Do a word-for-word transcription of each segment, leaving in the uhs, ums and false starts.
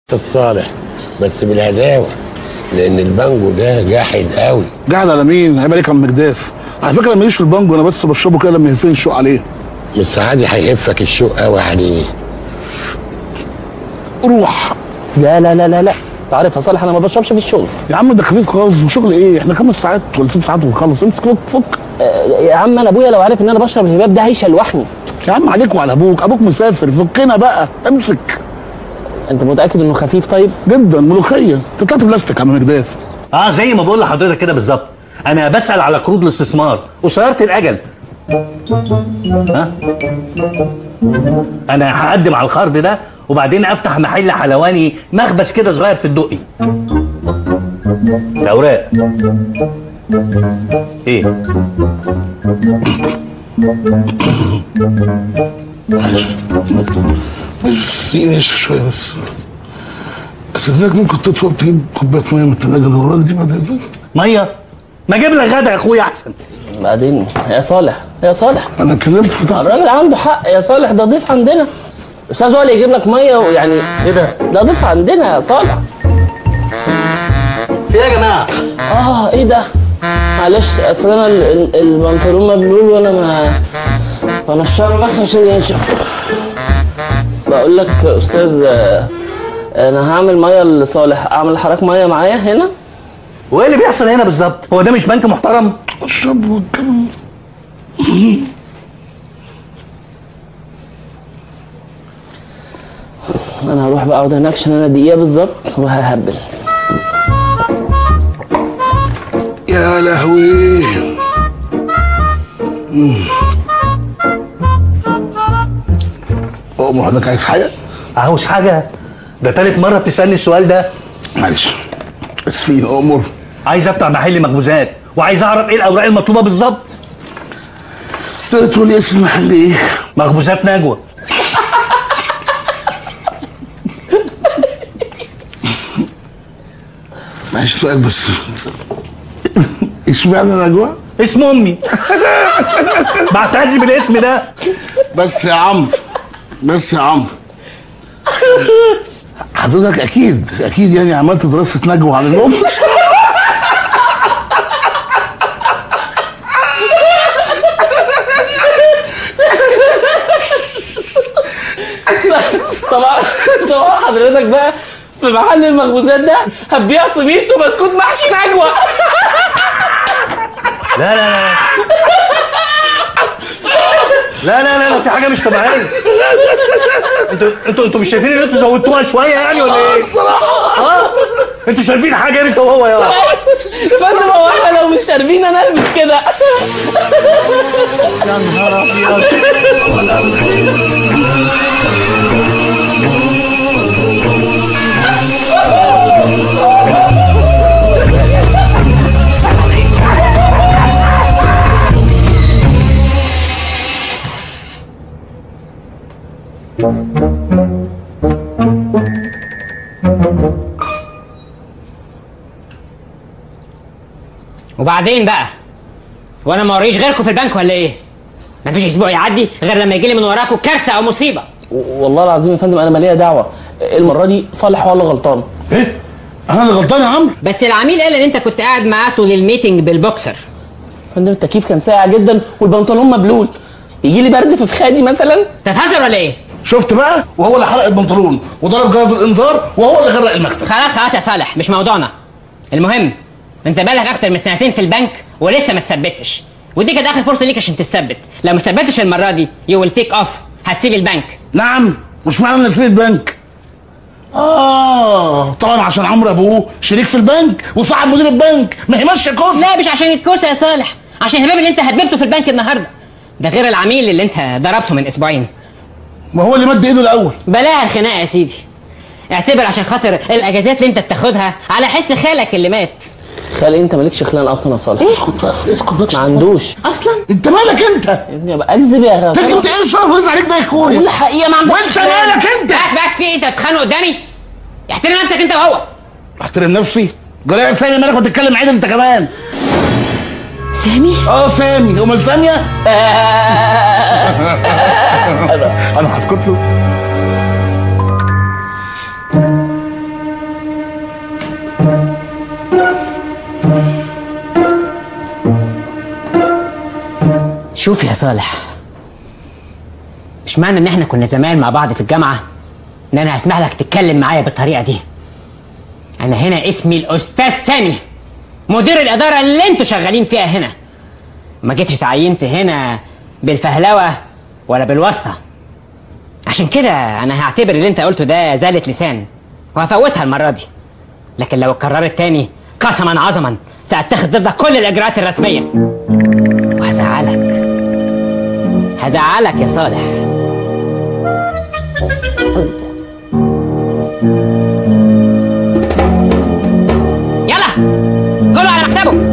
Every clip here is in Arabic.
الصالح بس بالهداوه، لان البانجو ده جاحد قوي. جاحد على مين؟ عيب عليك يا عم مجداف، على فكره ماليش في البانجو، انا بس بشربه كده لما يهفني الشوق عليه. مش عادي هيهفك الشوق قوي عليه. روح. لا لا لا لا لا، انت عارف يا صالح انا ما بشربش في الشغل. يا عم ده خفيف خالص، وشغل ايه؟ احنا خمس ساعات ولا ست ساعات ونخلص، امسك فك فك. آه يا عم انا ابويا لو عارف ان انا بشرب الهباب ده هيشلوحني. يا عم عليك وعلى ابوك، ابوك مسافر، فكنا بقى، امسك. انت متاكد انه خفيف؟ طيب جدا. ملوخيه انت طلعت بلاستيك يا عم مجداف. اه زي ما بقول لحضرتك كده بالظبط، انا بسال على قروض الاستثمار قصيره الاجل. ها انا هقدم على القرض ده وبعدين افتح محل حلواني مخبز كده صغير في الدقي. الاوراق ايه؟ سيبني اشرب شويه بس. استاذنك ممكن تطلب تجيب كوبايه ميه من الثلاجه اللي وراك دي بعد اذنك؟ ميه؟ ما اجيب لك غدا يا اخويا احسن. بعدين يا صالح يا صالح انا كلمت في الراجل عنده حق يا صالح، ده ضيف عندنا. استاذ هو اللي يجيب لك ميه ويعني ايه ده؟ ده ضيف عندنا يا صالح. في ايه يا جماعه؟ اه ايه ده؟ معلش اصل انا البنطلون مبلول وانا ما وانا الشعر بس عشان ينشف. بقول لك يا استاذ انا هعمل ميه لصالح، اعمل حضرتك ميه معايا هنا؟ وايه اللي بيحصل هنا بالظبط؟ هو ده مش بنك محترم؟ اشرب واتكلم. انا هروح بقى اقعد هناك عشان انا دقيقه بالظبط وههبل. يا لهوي. أؤمر حضرتك عايز حاجه؟ عاوز حاجه؟ ده تالت مره بتسالني السؤال ده. معلش اسفين. أؤمر. عايز افتح محل مخبوزات وعايز اعرف ايه الاوراق المطلوبه بالظبط. تقدر تقول لي اسم المحل ايه؟ مخبوزات نجوى. معلش سؤال بس، اشمعنى نجوى؟ اسم امي. بعتزي بالاسم ده. بس يا عم بس يا عم حضرتك اكيد اكيد يعني عملت دراسه نجوى على الام. طبعا طبعا حضرتك بقى في محل المخبوزات ده هتبيع سميط وبسكوت محشي نجوى. لا لا لا لا لا لا لا في حاجه مش طبيعيه. انتوا انتوا انتوا مش شايفين ان انتوا زودتوها شويه يعني ولا ايه؟ الصراحه اه انتوا شاربين حاجه انت وهو يا فندم هو احنا لو مش شاربين انا البس كده. يا نهار ابيض. وبعدين بقى وانا ما وريش غيركم في البنك ولا ايه؟ مفيش اسبوع يعدي غير لما يجي لي من وراكم كارثه او مصيبه. والله العظيم يا فندم انا ماليه دعوه، المره دي صالح هو اللي غلطان. ايه؟ انا اللي غلطان يا عم؟ بس العميل قال ان انت كنت قاعد معاه طول الميتنج بالبوكسر. فندم التكييف كان ساقع جدا والبنطلون مبلول، يجي لي برد في فخادي مثلا؟ تتهزر ولا ايه؟ شفت بقى؟ وهو اللي حرق البنطلون وضرب جهاز الانذار وهو اللي غرق المكتب. خلاص خلاص يا صالح مش موضوعنا. المهم انت بقالك اكتر من سنتين في البنك ولسه ما تثبتش، ودي كانت اخر فرصه ليك عشان تثبت. لو ما ثبتش المره دي يو ويل تيك اوف، هتسيب البنك. نعم. مش معنى ان في البنك. اه طبعا عشان عمرو ابوه شريك في البنك وصاحب مدير البنك، ما هي ماشيه كوسه. لا مش عشان الكوسه يا صالح، عشان الهباب اللي انت هببته في البنك النهارده ده، غير العميل اللي انت ضربته من اسبوعين. ما هو اللي مد ايده الاول. بلاها الخناقه يا سيدي، اعتبر عشان خاطر الاجازات اللي انت بتاخدها على حس خالك اللي مات. خالي انت مالكش خلان اصلا يا صالح. اسكت بقى اسكت بقى. ما عندوش اصلا. انت مالك انت؟ يا ابني ابقى اكذب يا غالي. تكذب ايه الشرف اللي عليك ده يا اخويا؟ قول الحقيقه ما عندكش وانت خلان. مالك انت؟ بس بس في ايه؟ انت بتتخانق قدامي؟ احترم نفسك انت وهو. احترم نفسي؟ جرايه سامي مالك بتتكلم عدل انت كمان؟ سامي؟ اه سامي. امال ساميه؟ انا هسكت له. شوف يا صالح، مش معنى ان احنا كنا زمان مع بعض في الجامعه ان انا هسمح لك تتكلم معايا بالطريقه دي. انا هنا اسمي الاستاذ سامي، مدير الاداره اللي انتوا شغالين فيها هنا. ما جيتش تعينت هنا بالفهلوه ولا بالواسطه. عشان كده انا هعتبر اللي انت قلته ده زالة لسان وهفوتها المره دي، لكن لو اتكررت تاني قسما عظما ساتخذ ضدك كل الاجراءات الرسميه وهزعلك. هزعلك يا صالح. يلا كله على مكتبه.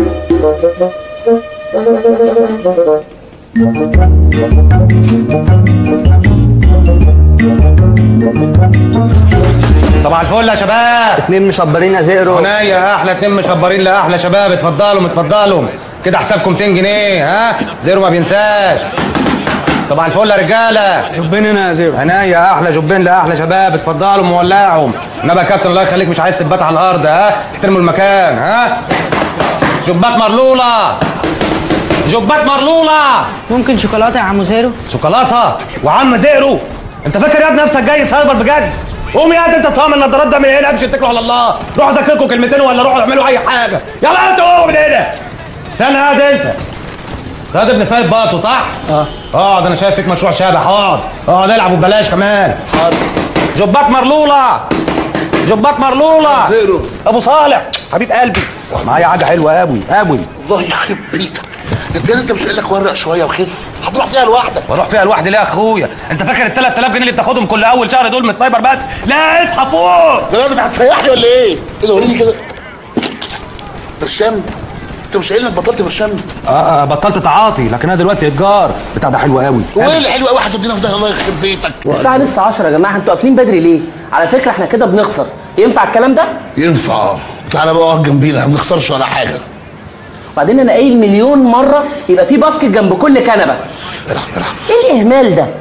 صباح الفل يا شباب. اتنين مشبرين يا زئرو. عناية احلى اتنين مشبرين لاحلى شباب. اتفضلوا اتفضلوا كده حسابكم ميتين جنيه. ها زيرو ما بينساش. صباح الفل يا رجاله. جبين هنا يا زيرو. عناية احلى جبين لاحلى شباب. اتفضلوا مولعهم. انما يا كابتن الله يخليك مش عايز تبات على الارض. ها احترموا المكان. ها جبات مرلوله جبات مرلوله. ممكن شوكولاته يا عم زيرو؟ شوكولاته وعم زيرو؟ انت فاكر يا ابني نفسك جاي سايبر بجد؟ قوم يا انت طعم النضارات ده من هنا. امشي اتكلوا على الله. روحوا ذاكركم كلمتين ولا روحوا اعملوا اي حاجه. يلا انتوا قوموا من هنا. استنى قاعد انت. ده ابن سايب باطو صح؟ اه اقعد. انا شايف فيك مشروع شبح. اقعد اقعد العب وببلاش كمان. حاضر. جبات مرلوله جبات مرلوله. زيرو ابو صالح حبيب قلبي معايا حاجه حلوه قوي قوي. الله يخرب بيتك. انت انت مش قايل لك ورق شويه وخف؟ هتروح فيها لوحدك. واروح فيها لوحدي ليه يا اخويا؟ انت فاكر ال ثلاثة آلاف جنيه اللي بتاخدهم كل اول شهر دول من السايبر بس؟ لا اصحى فوق. ده انت هتفيحني ولا ايه؟ ايه ده وريني كده. برشام؟ انت مش قايل انك بطلت برشام؟ اه اه بطلت تعاطي لكن انا دلوقتي اتجار. بتاع ده حلو قوي. وايه اللي حلو قوي هتدينا في ده؟ الله يخرب بيتك. الساعه لسه عشرة يا جماعه، انتوا قافلين بدري ليه؟ على فكره احنا كده بنخسر. ينفع الكلام ده؟ ينفع اه. تعالى بقى اقعد جنبينا، ما بنخسرش ولا حاجه. وبعدين انا قايل مليون مره يبقى في باسكت جنب كل كنبه. العب العب. ايه الاهمال ده؟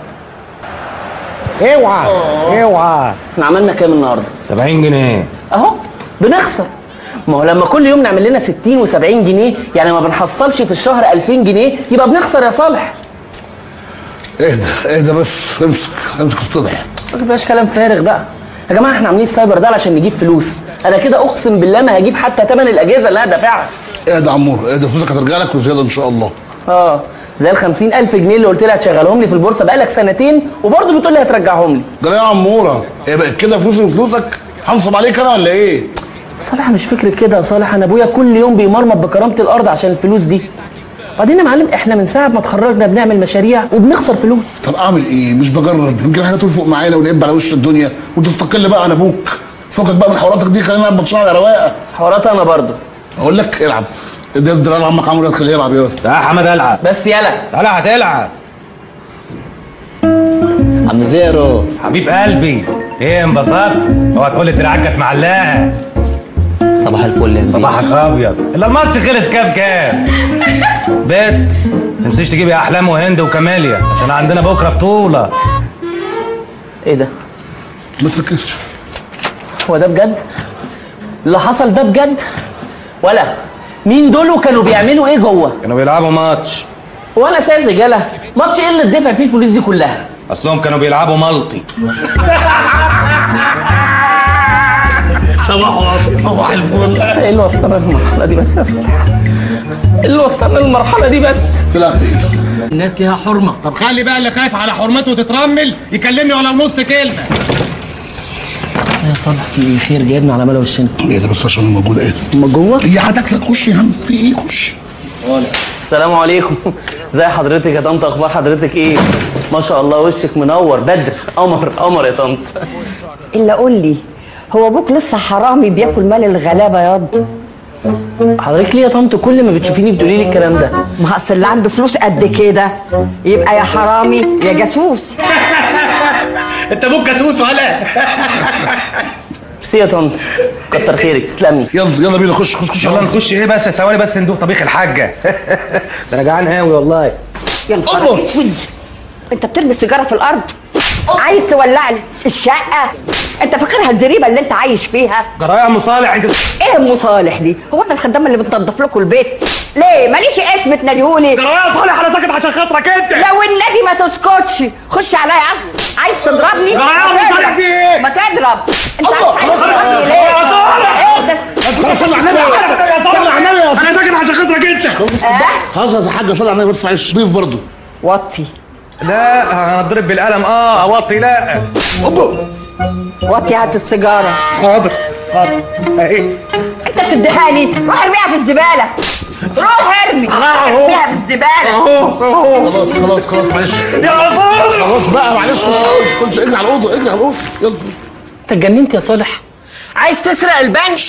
اوعى اوعى. احنا عملنا كام النهارده؟ سبعين جنيه اهو بنخسر. ما هو لما كل يوم نعمل لنا ستين وسبعين جنيه يعني ما بنحصلش في الشهر ألفين جنيه يبقى بنخسر يا صالح. اهدى اهدى بس. امسك امسك استضح. ما تبقاش كلام فارغ بقى يا جماعه. احنا عاملين السايبر ده علشان نجيب فلوس. انا كده اقسم بالله ما هجيب حتى ثمن الاجهزه اللي انا دافعها. اهدى يا عمور اهدى. فلوسك هترجع لك وزياده ان شاء الله. اه زي ال خمسين ألف جنيه اللي قلت لي هتشغلهم لي في البورصه بقالك سنتين وبرضه بتقول لي هترجعهم لي. ده يا عموره ايه بقت كده فلوسي وفلوسك؟ هنصب عليك انا ولا ايه؟ صالح مش فكرة كده يا صالح. انا ابويا كل يوم بيمرمط بكرامه الارض عشان الفلوس دي. بعدين يا معلم احنا من ساعه ما اتخرجنا بنعمل مشاريع وبنخسر فلوس. طب اعمل ايه؟ مش بجرب. يمكن حاجه تلفق معانا ونقب على وش الدنيا وتستقل بقى عن ابوك. فكك بقى من حواراتك دي. خلينا نلعب ماتشات على رواقه. حوارات انا برضه. اقول لك العب. ادي الدرع لعمك عمرو خليه يلعب. يلا يا حمد العب. بس يلا تعالى هتلعب. عم زيرو حبيب قلبي ايه انبسطت؟ اوعى تقول لي دراعك كانت معلقه. صباح الفل يا كبير. صباحك ابيض. الا الماتش خلص كام كام؟ بيت ما تنسيش تجيبي احلام وهند وكماليا عشان عندنا بكره بطوله. ايه ده؟ ما تركزش. هو ده بجد؟ اللي حصل ده بجد؟ ولا مين دول وكانوا بيعملوا ايه جوه؟ كانوا بيلعبوا ماتش. هو انا ساذج يالا؟ ماتش ايه اللي اتدفع فيه الفلوس دي كلها؟ اصلهم كانوا بيلعبوا ملطي. صباح صباح الفل. ايه اللي وصلنا للمرحله دي بس يا صالح؟ ايه اللي وصلنا للمرحله دي بس؟ تلعب ايه؟ الناس ليها حرمه. طب خلي بقى اللي خايف على حرمته تترمل يكلمني ولو نص كلمه. يا صالح في ايه؟ خير جايبنا على ملا وشنا. ايه ده بس عشان انا موجوده. ايه هما جوه؟ هي هتاكلك. خش يا عم. في ايه؟ خش. السلام عليكم. ازي حضرتك يا طنط؟ اخبار حضرتك ايه؟ ما شاء الله وشك منور. بدر قمر قمر يا طنط. الا قول لي، هو ابوك لسه حرامي بياكل مال الغلابه ياض؟ حضرتك ليه يا طنط كل ما بتشوفيني بتقولي لي الكلام ده؟ ما اصل اللي عنده فلوس قد كده يبقى يا حرامي يا جاسوس. انت ابوك جاسوس ولا؟ ميرسي يا طنط. كتر خيرك تسلمي. يلا يلا بينا. خش خش خش. يلا نخش. ايه بس ثواني بس ندوق طبيخ الحاجه. ده انا جعان قوي والله. يا نهار اسود، انت بترمي السيجاره في الارض؟ عايز تولع لي الشقه؟ انت فاكرها الزريبه اللي انت عايش فيها؟ جرايه يا ام صالح انت. ايه ام صالح دي؟ هو انا الخدامه اللي بتنضف لكم البيت؟ ليه ماليش اسم تناديهولي؟ جرايه يا صالح انا ساكت عشان خاطرك انت. لو النبي ما تسكتش، خش عليا عصر. عايز تضربني؟ جرايه يا ام صالح في ايه؟ ما تضرب. انت الله، عايز خلاص تضربني ليه؟ يا صالح. ايه ده؟ خلاص صلي على النبي يا صالح صلي على النبي يا انا ساكت عشان خاطرك انت. خلاص يا حاجه صلي على النبي بس معلش ضيف برضه. وطي لا انا هتضرب بالقلم. اه اوطي. لا اوبا وطي، هات السيجاره. حاضر حاضر. اهي انت بتديهاني؟ روح ارميها في الزباله. روح ارمي ارميها في الزباله. خلاص خلاص خلاص معلش يا صالح. خلاص بقى معلش خش خش اجري على الاوضه اجري على الاوضه يلا. انت اتجننت يا صالح؟ عايز تسرق البنك؟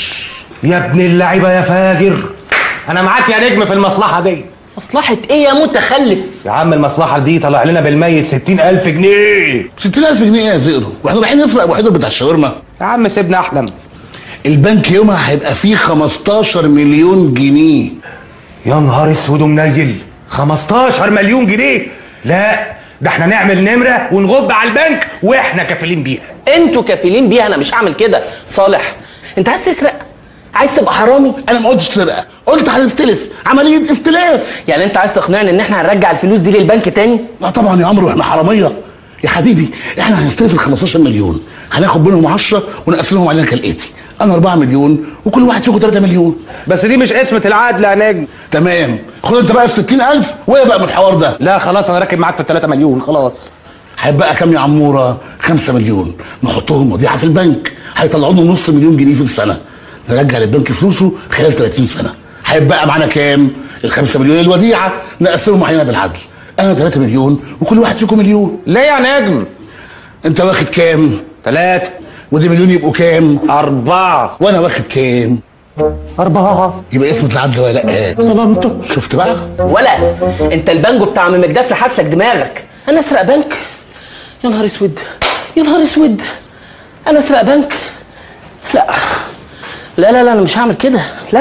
يا ابن اللعيبه يا فاجر، انا معاك يا نجم في المصلحه دي. مصلحة ايه يا متخلف؟ يا عم المصلحه دي طلع لنا بالميت ستين ألف جنيه. ستين ألف جنيه ايه يا زئرو؟ واحنا رايحين نسرق ابو حيدر بتاع الشاورما؟ يا عم سيبنا احلم. البنك يومها هيبقى فيه خمستاشر مليون جنيه. يا نهار اسود ومنيل، خمستاشر مليون جنيه؟ لا ده احنا نعمل نمره ونغب على البنك واحنا كافلين بيها. انتوا كافلين بيها، انا مش هعمل كده. صالح انت عايز تسرق؟ عايز تبقى حرامي؟ انا ما قلتش سرقه، قلت هنستلف، عمليه استلاف. يعني انت عايز تقنعني ان احنا هنرجع الفلوس دي للبنك تاني؟ لا طبعا يا عمرو احنا حراميه يا حبيبي. احنا هنستلف ال خمستاشر مليون، هناخد منهم عشرة ونقسمهم علينا كالاتي: انا أربعة مليون وكل واحد فيكم تلاتة مليون. بس دي مش قسمه العدل يا نجم. تمام، خد انت بقى ال ستين ألف وهي بقى من الحوار ده. لا خلاص انا راكب معاك في ال تلاتة مليون خلاص. هيبقى كام يا عموره؟ خمسة مليون نحطهم وديعه في البنك، هيطلعوا لنا نص مليون جنيه في السنه، نرجع للبنك فلوسه خلال تلاتين سنه. هيبقى معانا كام؟ ال خمسة مليون الوديعه نقسمهم علينا بالعدل، انا تلاتة مليون وكل واحد فيكم مليون. ليه يا نجم؟ انت واخد كام؟ تلاتة. ودي مليون يبقوا كام؟ أربعة. وانا واخد كام؟ أربعة. يبقى اسمة العدل ولا لا؟ ظلمت. شفت بقى؟ ولا انت البانجو بتاع عم مجدف لحسك دماغك. انا اسرق بنك؟ يا نهار اسود يا نهار اسود، انا اسرق بنك؟ لا لا لا لا انا مش هعمل كده. لا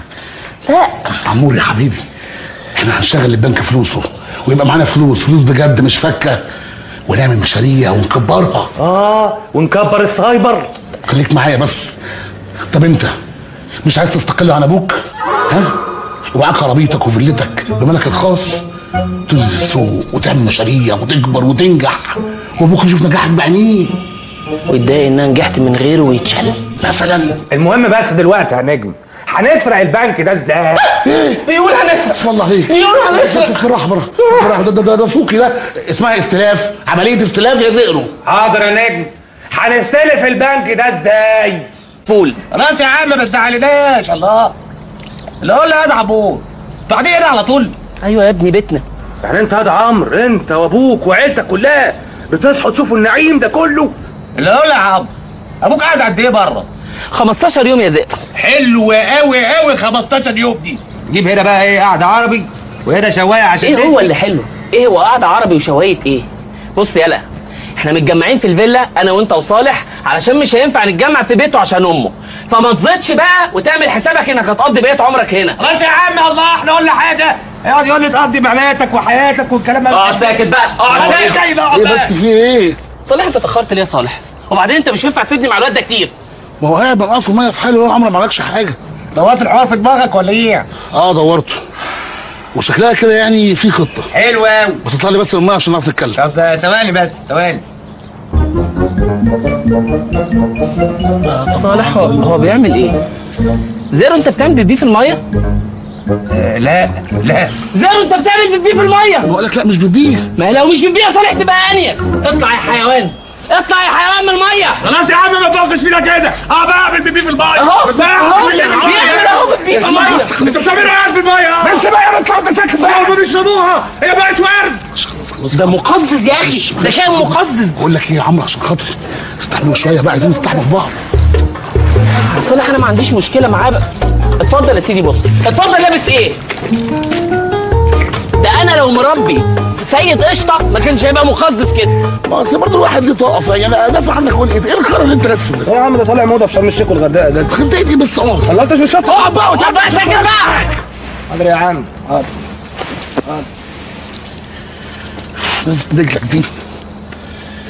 لا عمور يا حبيبي، احنا هنشغل البنك فلوسه ويبقى معانا فلوس، فلوس بجد مش فكه، ونعمل مشاريع ونكبرها. اه ونكبر السايبر. خليك معايا بس. طب انت مش عايز تستقل عن ابوك؟ ها؟ ومعاك عربيتك وفيلتك بملك الخاص، تنزل السوق وتعمل مشاريع وتكبر وتنجح وابوك يشوف نجاحك بعينيه ويتضايق ان انا نجحت من غيره ويتشل مثلا. المهم بس دلوقتي يا نجم، هنسرق البنك ده ازاي؟ ايه؟ بيقول هنسرق. بسم الله عليك. بيقول هنسرق. بالراحه بالراحه بالراحه، ده ده ده فوقي، ده اسمها استلاف، عمليه استلاف يا زئرو. حاضر يا نجم، هنستلف البنك ده ازاي؟ بول خلاص يا عم ما تزعلناش. الله اللي قول لي يا عبور انتوا قاعدين هنا على طول؟ ايوه يا ابني بيتنا. يعني انت يا عمرو، انت وابوك وعيلتك كلها بتصحوا تشوفوا النعيم ده كله؟ اللي قول يا عم ابوك قاعد قد ايه بره؟ خمستاشر يوم يا زئر. حلو قوي قوي خمستاشر يوم دي. جيب هنا بقى ايه قاعده عربي وهنا شوايه عشان ايه هو اللي حلو؟ ايه هو قاعده عربي وشوايه ايه؟ بص يلا، احنا متجمعين في الفيلا انا وانت وصالح علشان مش هينفع نتجمع في بيته عشان امه، فما تزيدش بقى وتعمل حسابك انك هتقضي بقيه عمرك هنا. خلاص يا عم الله احنا قلنا حاجه يقعد يقول لي تقضي معماتك وحياتك والكلام ده. اقعد ساكت بقى، اقعد ساكت. ايه بس في ايه؟ صالح انت اتاخرت ليه يا صالح؟ وبعدين انت مش هينفع تسيبني مع الواد ده كتير. ما هو قاعد بنقف الميه في حاله، عمره ما عملكش حاجه. دورت الحوار في دماغك ولا ايه؟ اه دورته، وشكلها كده يعني في خطه. حلو قوي. بس اطلع لي بس من الميه عشان نعرف نتكلم. طب ثواني بس ثواني. صالح هو, هو بيعمل ايه؟ زيرو انت بتعمل بيبي في الميه؟ آه لا لا. زيرو انت بتعمل بيبي في الميه؟ بقول لك لا مش بيبيه. ما لو مش بيبي يا صالح تبقى انيك. اطلع يا حيوان، اطلع يا حيوان من الميه. خلاص يا عم ما توقفش فينا كده. اه بعمل بيبي في الميه. اهو اهو بيعمل اهو بيبي في الميه. انت بتعمل ايه في الميه؟ بس بقى انا طلعت ساكت بقى. هم بيشربوها هي بقت ورد. ده مقزز يا اخي، ده كان مقزز. بقول لك ايه يا عمرو عشان خاطري استحملوا شويه بقى، عايزين نستحمل بعض. صالح انا ما عنديش مشكله معاه بقى. اتفضل يا سيدي، بص اتفضل. لابس ايه؟ ده انا لو مربي سيد قشطه ما كانش هيبقى مقزز كده. ما انت برضه الواحد ليه طاقه، يعني انا ادافع عنك اقول ايه؟ ايه الخرا اللي انت لابسه ده؟ يا عم ده طالع موضه في شرم الشيخ والغردقه ده. خدت ايه بس؟ اقعد. والله انت مش شايف؟ اقعد بقى اقعد بقى ساكت بقى. حاضر يا عم حاضر حاضر. رجلك دي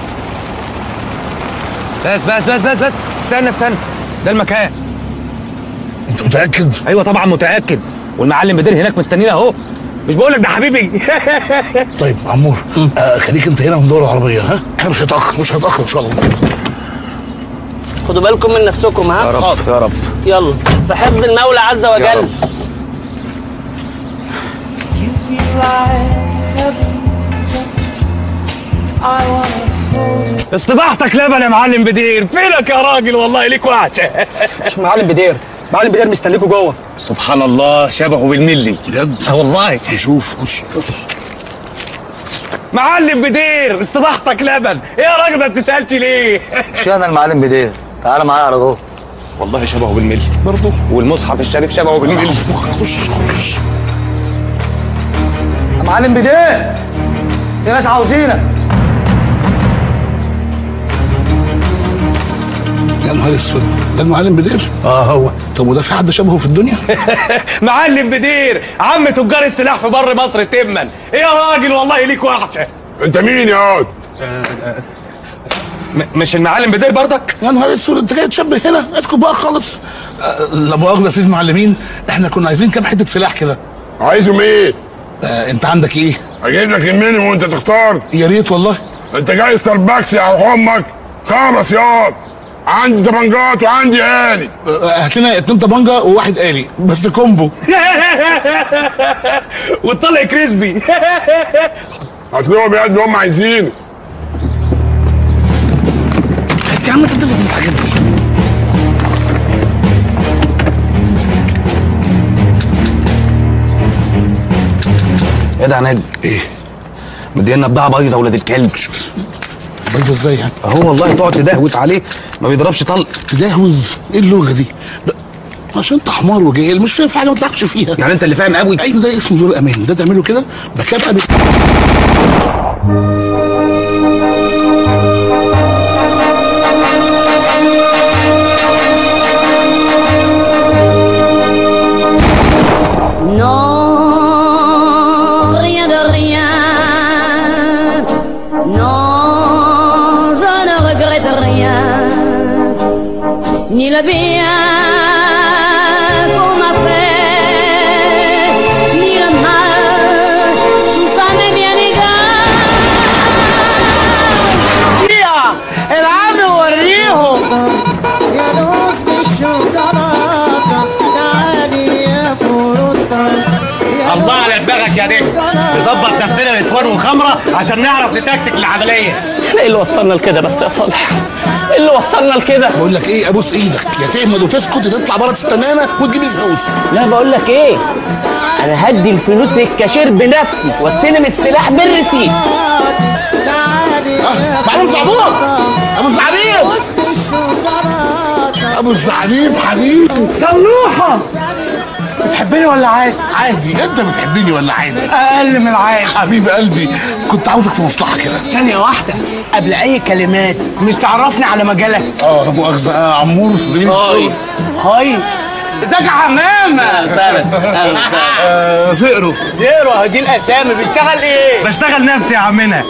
بس بس بس بس بس استنى استنى، ده المكان. انت متاكد؟ ايوه طبعا متاكد، والمعلم بدير هناك مستنينا اهو. مش بقول لك ده حبيبي. طيب عمور، آه خليك انت هنا وندور العربيه. ها احنا مش هنتاخر مش هنتاخر ان شاء الله. خدوا بالكم من نفسكم. ها يا رب يا رب. يلا في حفظ المولى عز وجل. اصطباحتك لبن يا معلم بدير، فينك يا راجل؟ والله ليك وحشه. مش معلم بدير، معلم بدير مستنيكوا جوه. سبحان الله شبهه بالملي. بجد؟ اه والله. نشوف. خش خش. معلم بدير اصطباحتك لبن، ايه يا راجل ما بتسالش ليه؟ مش انا المعلم بدير، تعالى معايا على جوه. والله شبهه بالملي برضه. والمصحف الشريف شبهه بالملي. خش خش. يا معلم بدير، في ناس عاوزينك. يا نهار اسود، ده المعلم بدير؟ اه هو. طب وده في حد شبهه في الدنيا؟ معلم بدير عم تجار السلاح في بر مصر تما. ايه يا راجل والله ليك وحشه. انت مين يا واد؟ مش المعلم بدير برضك؟ يا نهار اسود، انت جاي تشبه هنا؟ اسكت بقى خالص. آه لا مؤاخذه يا سيدي المعلمين، احنا كنا عايزين كام حته سلاح كده. عايزهم ايه؟ آه انت عندك ايه؟ اجيب لك المينيموم وانت تختار. يا ريت والله. انت جاي ستاربكس يا امك؟ خمس ياض. عندي طبنجات وعندي آلي. هات لنا اتنين طبنجه وواحد آلي بس كومبو. وتطلع كريسبي. هات لهم يا اللي هم عايزينه. هات يا عم انت بتفهم الحاجات دي. ايه ده يا نجم؟ ايه؟ مدينا بضاعه بايظه ولاد الكلب. بايظه ازاي يعني؟ اهو والله تقعد تدهوس عليه ما بيضربش طلق. تدهوز؟ ايه اللغه دي؟ عشان انت حمار وجاهل مش فاهم في حاجه ما تلعبش فيها. يعني انت اللي فاهم قوي. ايوه ده اسمه زور الامان، ده تعمله كده بكافئه بك... ni le bien qu'on m'a fait, ni le mal, tout ça m'est bien égal. يا العب وريهم. يا نص الشوكولاتة تعالي يا فروتة. الله على دماغك يا نجم، نظبط نفسنا الاسوان والخمره عشان نعرف نتكتك العمليه. احنا ايه اللي وصلنا لكده بس يا صالح؟ ايه اللي وصلنا لكده؟ بقول لك ايه، ابوس ايدك يا تهمد وتسكت تطلع بره تستنانا وتجيب الفلوس. لا بقول لك ايه، انا هدي الفلوس للكاشير بنفسي واستلم السلاح بالرصيد. معلم زعبوط، ابو الزعبيب، ابو الزعبيب حبيبي. صلوحه بتحبني ولا عادي؟ عادي. انت بتحبني ولا عادي؟ اقل من العادي. حبيب قلبي، كنت عاوزك في مصلحه كده. ثانيه واحده قبل اي كلمات، مش تعرفني على مجالك؟ اه لا مؤاخذه. آه عمور زميلي في الشغل. هاي ازيك يا حمامه؟ اهلا اهلا آه زئرو. زئرو اهو دي الاسامي. بيشتغل ايه؟ بشتغل نفسي يا عمنا.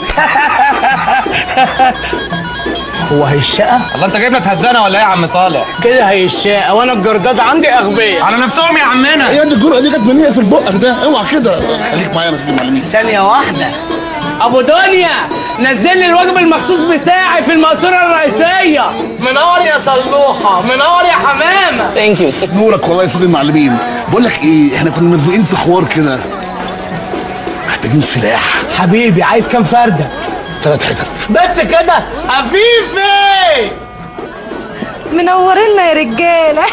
هو هي الشقه؟ الله انت جايب لك هزانه ولا ايه يا عم صالح؟ كده هي الشقه وانا الجرداد عندي اغبياء. على نفسهم يا عمنا. ايه دي الجرأه دي جت منين في بقك ده؟ اوعى كده. خليك معايا يا مسجد المعلمين. ثانيه واحده ابو دنيا، نزل لي الواجب المخصوص بتاعي في المقصوره الرئيسيه. منور يا صلوحه، منور يا حمامه. ثانك يو. نورك والله يا سيدي المعلمين. بقول لك ايه، احنا كنا مزنوقين في حوار كده، محتاجين سلاح. حبيبي عايز كام فرده؟ ثلاث حتت بس كده. عفيفي منورنا يا رجاله.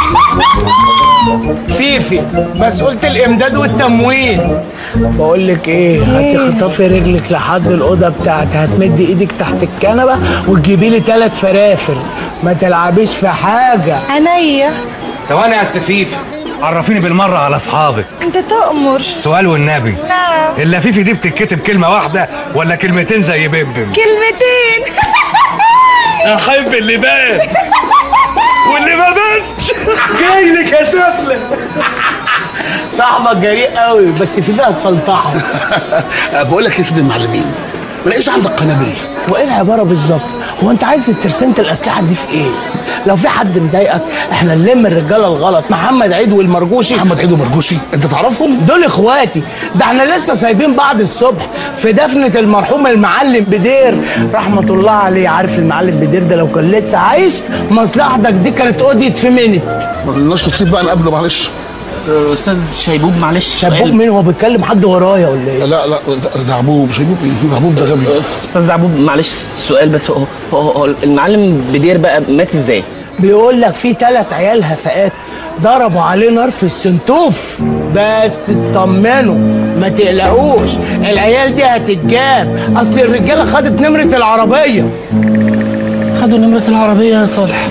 فيفي مسؤولة الامداد والتموين. بقول لك ايه، هتخطفي رجلك لحد الاوضه بتاعتي، هتمدي ايدك تحت الكنبه وتجيبي لي ثلاث فرافر، ما تلعبيش في حاجه. عينيا. ثواني يا استفيف، عرفيني بالمره على اصحابك. انت تؤمر. سؤال والنبي، نعم. اللفيفي دي بتتكتب كلمه واحده ولا كلمتين زي بيبدم؟ كلمتين. احب اللي بان واللي ما بانش جاي لك يا سفله. صاحبك جريء قوي بس فيفي هتفلطحه. بقول لك يا سيدي المعلمين، ما لقيش عندك قنابل؟ وايه العباره بالظبط؟ هو انت عايز ترسنة الاسلحه دي في ايه؟ لو في حد مضايقك احنا نلم الرجاله الغلط، محمد عيد والمرجوشي. محمد عيد والمرجوشي انت تعرفهم؟ دول اخواتي، ده احنا لسه سايبين بعض الصبح في دفنه المرحوم المعلم بدير رحمه الله عليه. عارف المعلم بدير ده لو كان لسه عايش مصلحتك دي كانت قضيت في منت. ما لناش تفصيل بقى نقابله معلش. استاذ شيبوب معلش. شيبوب مين؟ هو بيتكلم حد ورايا ولا ايه؟ لا لا زعبوب. شيبوب ايه؟ زعبوب ده غبي. استاذ زعبوب معلش سؤال بس، هو, هو, هو المعلم بدير بقى مات ازاي؟ بيقول لك في ثلاث عيال هفاءات ضربوا عليه نار في السنتوف، بس اطمنوا ما تقلقوش العيال دي هتتجاب، اصل الرجاله خدت نمره العربيه. خدوا نمره العربيه يا صالح.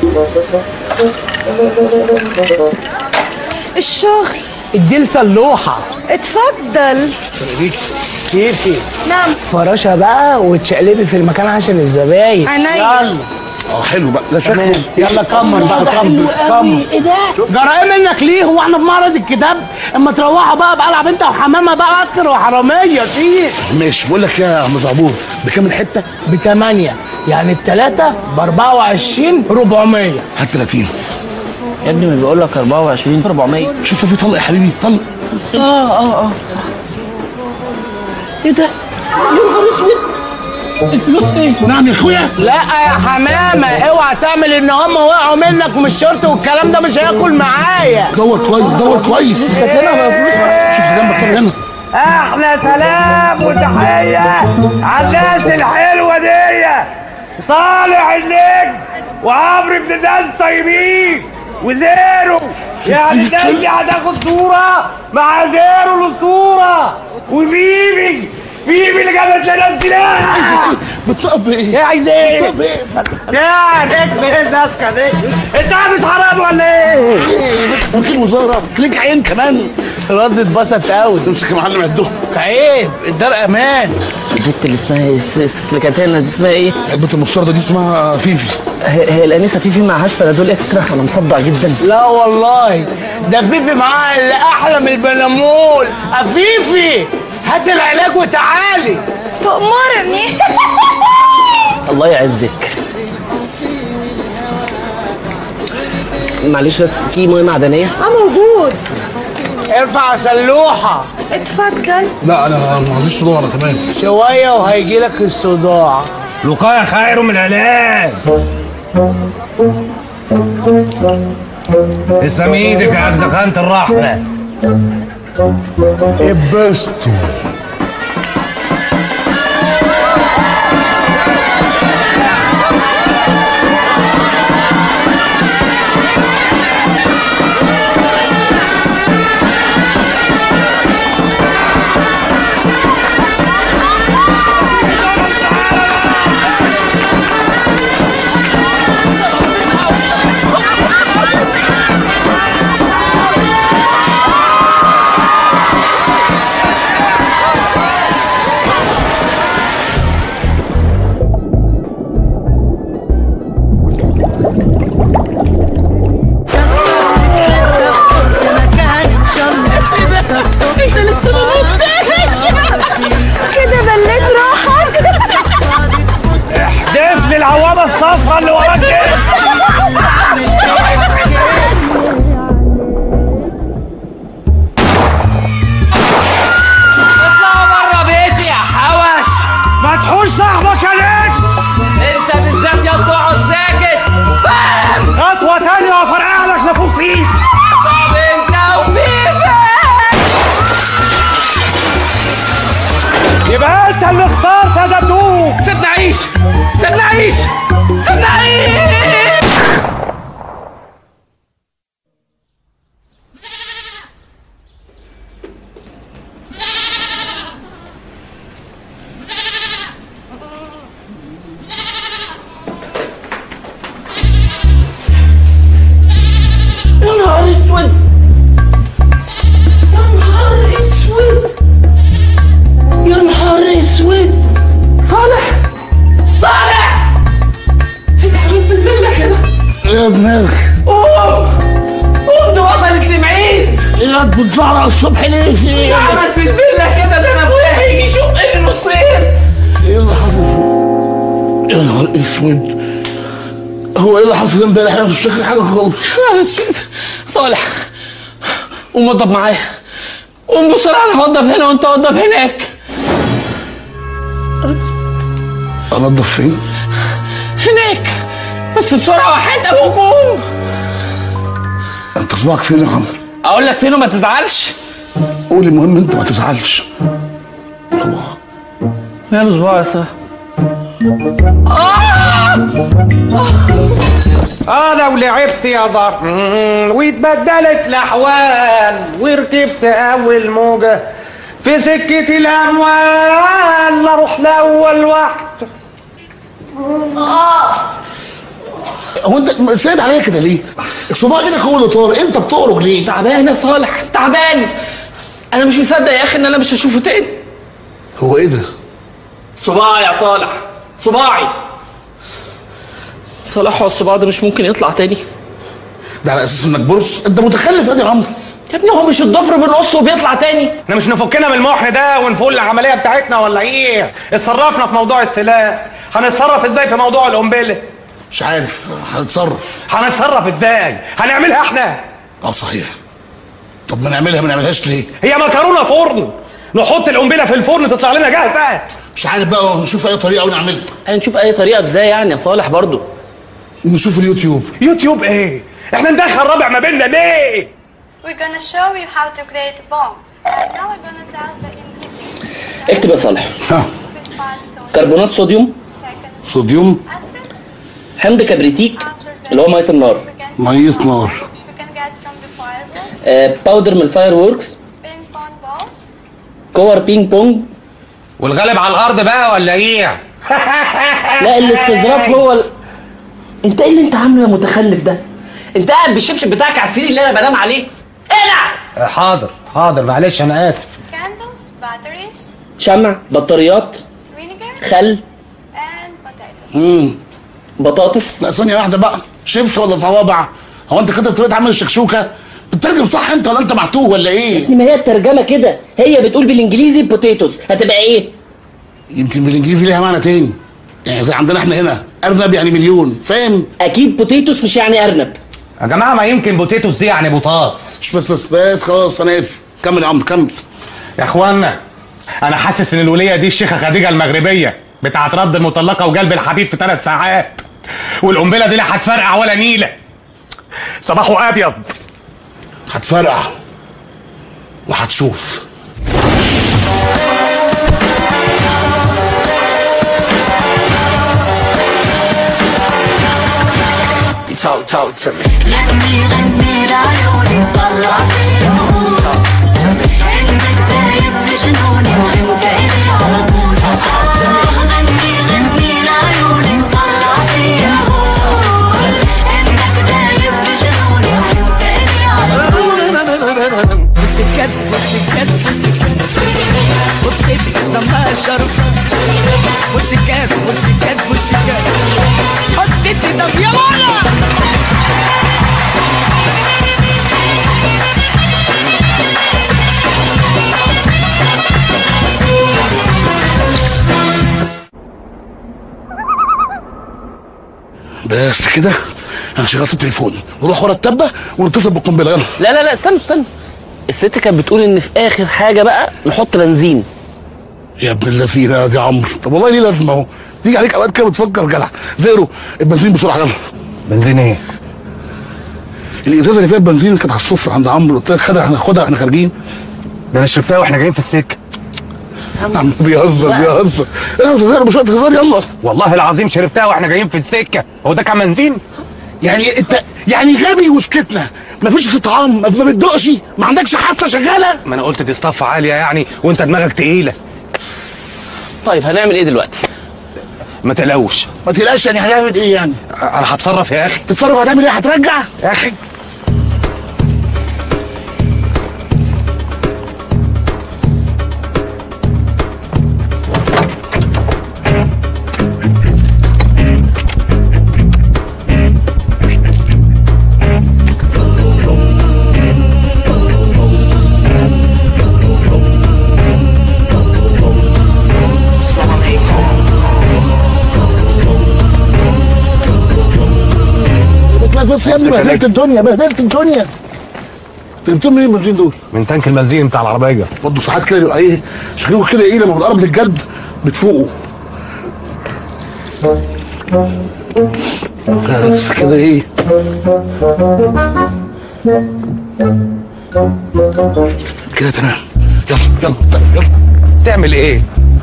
الشغل اديل سلوحه. اتفضل. كيفي؟ نعم. فراشة بقى وتشقلبي في المكان عشان الزباين. عينيا. يلا. اه حلو بقى. لا شكله. يلا كمر بقى كمر كمر. ايه ده؟ جرائم منك ليه؟ هو احنا في معرض الكتاب؟ اما تروحوا بقى بقى العب انت وحمامه بقى عسكر وحراميه فيه. ماشي. بقول لك يا عم زعبوب بكام الحته؟ بثمانية، يعني الثلاثه ب أربعة وعشرين أربعمية. هات ثلاثين. يا ابني ما بيقول لك أربعة وعشرين أربعمية. شوف في طلق يا حبيبي طلق. اه اه اه ايه ده؟ يا نهار اسود. الفلوس فين؟ نعم يا اخويا. لا يا حمامه اوعى تعمل ان هم وقعوا منك ومش شرط والكلام ده مش هياكل معايا. دور كويس دور كويس. شوف جنبك طب هنا. احلى سلام وتحيه على الناس الحلوه دي. صالح النجم وعمرو بن الناس طيبين وزيرو، يعني الناس دي هتاخد صوره مع زيرو الاسطوره وبيبي بيبي اللي جابت لنا السلاح. بتطب ايه؟ ايه عايز ايه؟ بتطب ايه؟ يا نجم ايه الناسكه دي؟ انت مش حرام ولا ايه؟ ايه بس وكيل وزاره ليك عين كمان. الواد اتبسط قوي. تمسك يا معلم عدهم. عيب الدار امان. البت اللي اسمها ايه؟ السكرتيره دي اسمها ايه؟ البت المفترضه دي اسمها فيفي. هي, هي الانسه فيفي معهاش بنادول اكسترا؟ انا مصدع جدا. لا والله ده فيفي معاها اللي احلى من البنامول. افيفي هات العلاج وتعالي. تأمرني. الله يعزك. معلش بس في ميه معدنيه؟ اه موجود. ارفع سلوحه. اتفضل. لا انا ما عنديش صداع انا كمان. شويه وهيجي لك الصداع. الوقايه خير من العلاج. اسم ايدك يا أجزخانة الرحمه. ابستوا. كده بليت روحك. احدف لي العوامه الصفراء اللي وراك دي. اطلعوا بره بيتي يا حوش. ما تحوش صاحبك يا نجم. انت بالذات يا تقعد ساكت. فاهم؟ خطوه تانيه وافرقع لك نافوخ فيك. طب انت وفيفي يبقى انت اللي اخترت يا دبدوب. سيبني اعيش سيبني اعيش سيبني اعيش. يا نهار اسود يا نهار اسود يا نهار اسود. صالح صالح الحمد لله كده. ايه دماغك؟ قوم قوم. دي وصلت لمعيز. ايه بتزعرق الصبح ليه؟ في ايه؟ عمل في الفيلا كده. ده انا ابويا هيجي يشق لي نصين. ايه اللي حصل؟ نهار اسود، هو ايه اللي حصل امبارح؟ انا مش فاكر حاجه خالص. يا اسود صالح، قوم وضب معايا، قوم بسرعه، انا هوضب هنا وانت وضب هناك. انضف فين؟ هناك بس بسرعه، وحياة ابوك قوم. انت صباعك فين يا عمرو؟ اقول لك فين وما تزعلش. قول المهم انت ما تزعلش. صباعك ماله صباعي يا صاحبي؟ آه! اه لو لعبت يا زهر واتبدلت الاحوال وركبت اول موجه في سكه الاموال اروح لاول واحد. هو انت سايد عليا كده ليه؟ الصباع ايدك هو اللي طار، انت بتقرج ليه؟ تعبان يا صالح، تعبان. انا مش مصدق يا اخي ان انا مش هشوفه تاني. هو ايه ده؟ صباعي يا صالح، صباعي. صلاح هو الصباع ده مش ممكن يطلع تاني. ده على اساس انك برص؟ انت متخلف يا عمرو. يا ابني هو مش الضفر بنقصه وبيطلع تاني؟ احنا مش نفكنا من المحن ده ونفول العمليه بتاعتنا ولا ايه؟ اتصرفنا في موضوع السلاح، هنتصرف ازاي في موضوع القنبله؟ مش عارف هنتصرف. هنتصرف ازاي؟ هنعملها احنا؟ اه صحيح. طب ما نعملها، ما نعملهاش ليه؟ هي مكرونه فرن، نحط القنبله في الفرن تطلع لنا جاهزه. مش عارف بقى، نشوف اي طريقه ونعملها. هنشوف اي طريقه ازاي يعني يا صالح برضو؟ نشوف اليوتيوب. يوتيوب ايه؟ احنا ندخل رابع ما بيننا ليه؟ We're gonna show you how to create a bomb. And now we're gonna tell the ingredients. اكتب يا صالح. ها. كربونات صوديوم. صوديوم. حمض كبريتيك اللي هو ميه النار. ميه نار. آه باودر من الفاير ووركس. كور بينج بونج. والغالب على الارض بقى ولا ايه؟ لا الاستظراف هو ال... انت ايه اللي انت عامله يا متخلف ده؟ انت قاعد بالشبشب بتاعك على السرير اللي انا بنام عليه. اقلع. حاضر حاضر معلش انا اسف. Candles, batteries, شمع، بطاريات، vinegar, خل، and potatoes. امم بطاطس. لا ثانيه واحده بقى، شيبس ولا صوابع؟ هو انت كده بطريقه عمل الشكشوكه؟ بتترجم صح انت ولا انت معتوه ولا ايه؟ ما هي الترجمه كده، هي بتقول بالانجليزي بوتيتوز، هتبقى ايه؟ يمكن بالانجليزي ليها معنى تاني، يعني زي عندنا احنا هنا ارنب يعني مليون، فاهم؟ اكيد بوتيتوس مش يعني ارنب يا جماعه، ما يمكن بوتيتوس دي يعني بوطاس. مش بس بس بس خلاص انا اسف. كمل يا عمرو كمل. يا اخوانا انا حاسس ان الوليه دي الشيخه خديجه المغربيه بتاعت رد المطلقه وجلب الحبيب في ثلاث ساعات، والقنبله دي لا هتفرقع ولا نيله. صباحه ابيض. هتفرقع وهتشوف. Talk, talk to me. Let me, let me عيوني طلع فيهم. Talk to me. عندك دايب بجنوني وانت إلي على طول. غني غني لعيوني طلع فيهم. عندك دايب بجنوني وانت إلي على طول. والسكات والسكات والسكات والطيف دمها شرف. والسكات والسكات والسكات حط الدم يا ولد. بس كده انا شغلت التليفون، نروح ورا التبه ونتصل بالقنبله. يلا. لا لا لا استنى استنى، الست كانت بتقول ان في اخر حاجه بقى نحط بنزين. يا ابن اللذينه يا دي عمرو، طب والله ليه لازمه اهو، تيجي عليك اوقات كده بتفكر جدع. زيرو البنزين بسرعه يلا. بنزين ايه؟ الازازه اللي فيها البنزين اللي كانت على السفره عند عمرو، قلت لك خدها هناخدها واحنا خارجين. ده انا شربتها واحنا جايين في السكه. عم بيهزر بيهزر. ايه زيرو مش وقت هزار يلا. والله العظيم شربتها واحنا جايين في السكه. هو ده كان بنزين؟ يعني انت يعني غبي وسكتنا، مفيش استطعام، ما بتدقش، ما عندكش حاسه شغاله. ما انا قلت دي صفه عاليه يعني وانت دماغك تقيله. طيب هنعمل ايه دلوقتي؟ ما تقلقوش. ما تقلقش يعني هنعمل ايه يعني؟ انا هتصرف يا اخي. تتصرف هتعمل ايه؟ هترجع؟ يا اخي بس بس يا ابني بهدلت الدنيا بهدلت الدنيا. جبتهم منين البنزين دول؟ من تانك البنزين بتاع العربيه. برضه ساعات كده بيبقى ايه شكلكم كده ايه لما بنقرب للجد بتفوقوا. بس كده ايه كده تمام. يلا يلا يلا. تعمل ايه؟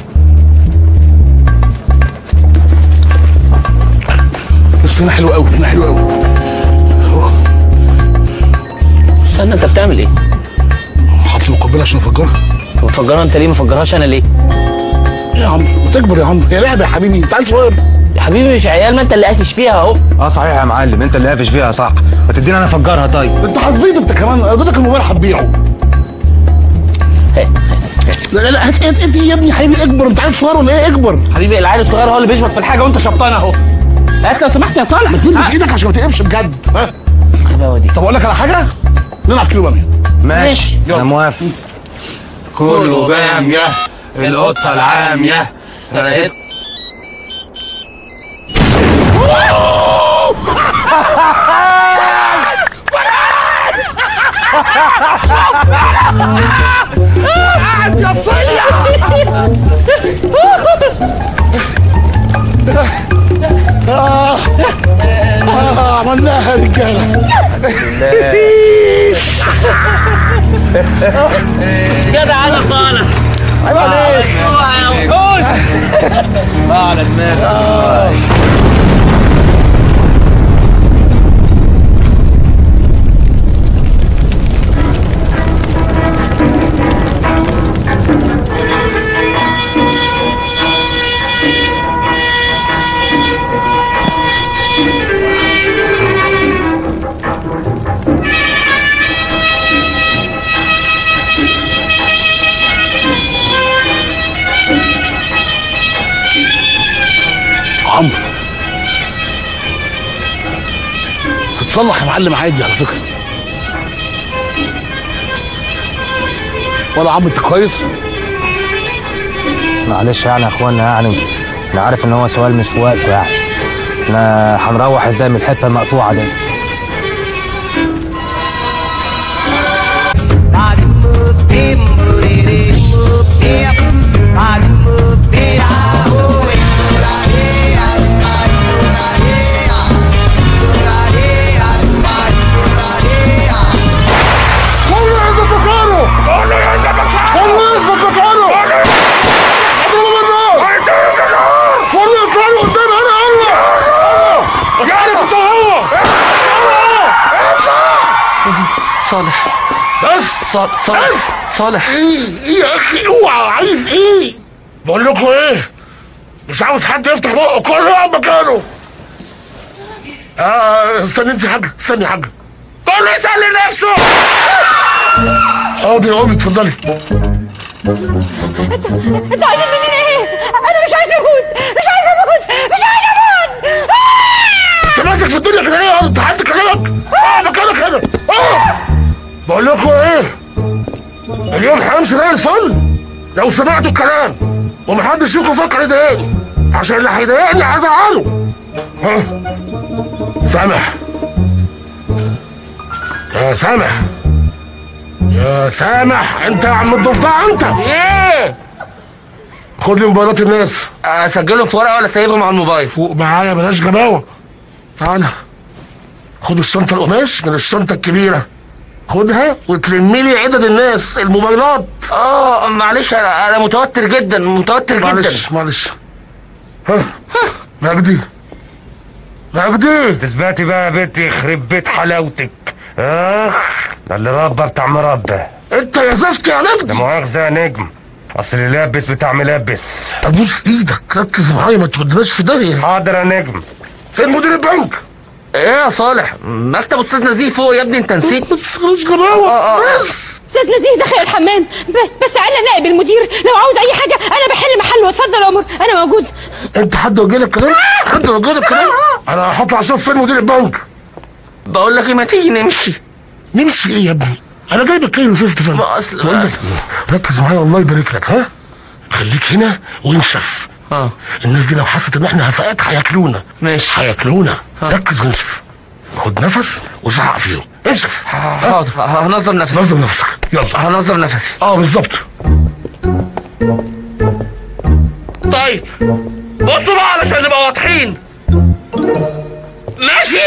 بس هنا حلو قوي هنا حلو قوي. استنى انت بتعمل ايه؟ حاطط مقبله عشان افجرها. مفجرها انت ليه؟ ما فجرهاش انا ليه؟ يا عم ما تكبر يا عم، هي لعبه يا حبيبي، انت عيل صغير. يا حبيبي مش عيال، ما انت اللي قافش فيها اهو. اه صحيح يا معلم، انت اللي قافش فيها صح. ما تديني انا افجرها طيب. انت هتزيد انت كمان، اديتك الموبايل هتبيعه. لا لا لا هات هات يا ابني حبيبي اكبر، انت عيل صغير ولا ايه؟ اكبر حبيبي، العيل الصغير هو اللي بيشبط في الحاجه وانت شبطان اهو. هات لو سمحت يا صالح. ما تمدش ايدك عشان ما تقفش بجد. ها دي. طب اقول لك على حاجه، نلعب كيلو باميه. ماشي انا موافق. كله باميه القطه العاميه فرقت. يا صيع آه آه عملناها يا رجاله. جدع انا صالح. عيب عليك. اوعى يا وحوش. بقى على دماغك. عمرو تتصلح يا معلم عادي على فكره. ولا عمرو انت كويس؟ معلش يعني يا اخوانا، يعني انا عارف ان هو سؤال مش في وقته، يعني احنا هنروح ازاي من الحته المقطوعه دي؟ صالح بس صالح صالح ايه ايه يا اخي اوعى، عايز ايه؟ بقول لكم ايه، مش عاوز حد يفتح بقه، كله يقعد مكانه. اه استني انت يا حاجه، استني يا حاجه. كله يسلي نفسه. اه يا امي اتفضلي. انت انت عايز مني ايه؟ انا مش عايز اموت، مش عايز اموت، مش عايز اموت. انت ماسك في الدنيا كده ليه؟ انت حد كلامك؟ اه مكانك هنا. اه بقول لكم ايه، اليوم هيمشي زي الفل لو سمعتوا الكلام ومحدش فيكم فكر يضايقني، عشان اللي هيضايقني هزعله. ها سامح يا سامح يا سامح، انت يا عم الضفدع انت. ايه؟ خد لي موبايلات الناس. اسجلهم في ورقه ولا سايبهم على الموبايل؟ فوق معايا بلاش جباوه. تعالى خد الشنطه القماش من الشنطه الكبيره، خدها وتلمي لي عدد الناس الموبايلات. اه معلش انا انا متوتر جدا متوتر جدا. معلش معلش. ها مجدي مجدي تثبتي بقى يا بنتي، يخرب بيت حلاوتك. اخ ده اللي ربى بتاع مربى. انت يا زفت يا نجم. ده مؤاخذه يا نجم، اصل اللي لابس بتاع ملبس. ابوس ايدك ركز معايا ما تودناش في داهيه. حاضر يا نجم. فين مدير البنك؟ ايه يا صالح؟ مكتب استاذ نزيه فوق يا ابني، انت نسيت؟ مش جباوه. اه اه استاذ نزيه دخل الحمام، بس انا نائب المدير، لو عاوز اي حاجه انا بحل محله. اتفضل يا عمر انا موجود. انت حد وجه لك كلام؟ حد وجه لك كلام؟ انا هطلع اشوف فين مدير البنك. بقول لك ايه، ما تيجي نمشي. نمشي ايه يا ابني؟ انا جايبك كده وشفت فين. ما اصل بقول لك ركز معايا الله يبارك لك. ها خليك هنا وانشف. اه الناس دي لو حست ان احنا هفاءات هياكلونا. ماشي هياكلونا. ركز وانشف. خد نفس وزعق فيهم. انشف. حاضر هنظم نفسي. نظم نفسك يلا. هنظم نفسي. اه بالظبط. طيب بصوا بقى علشان نبقى واضحين. ماشي؟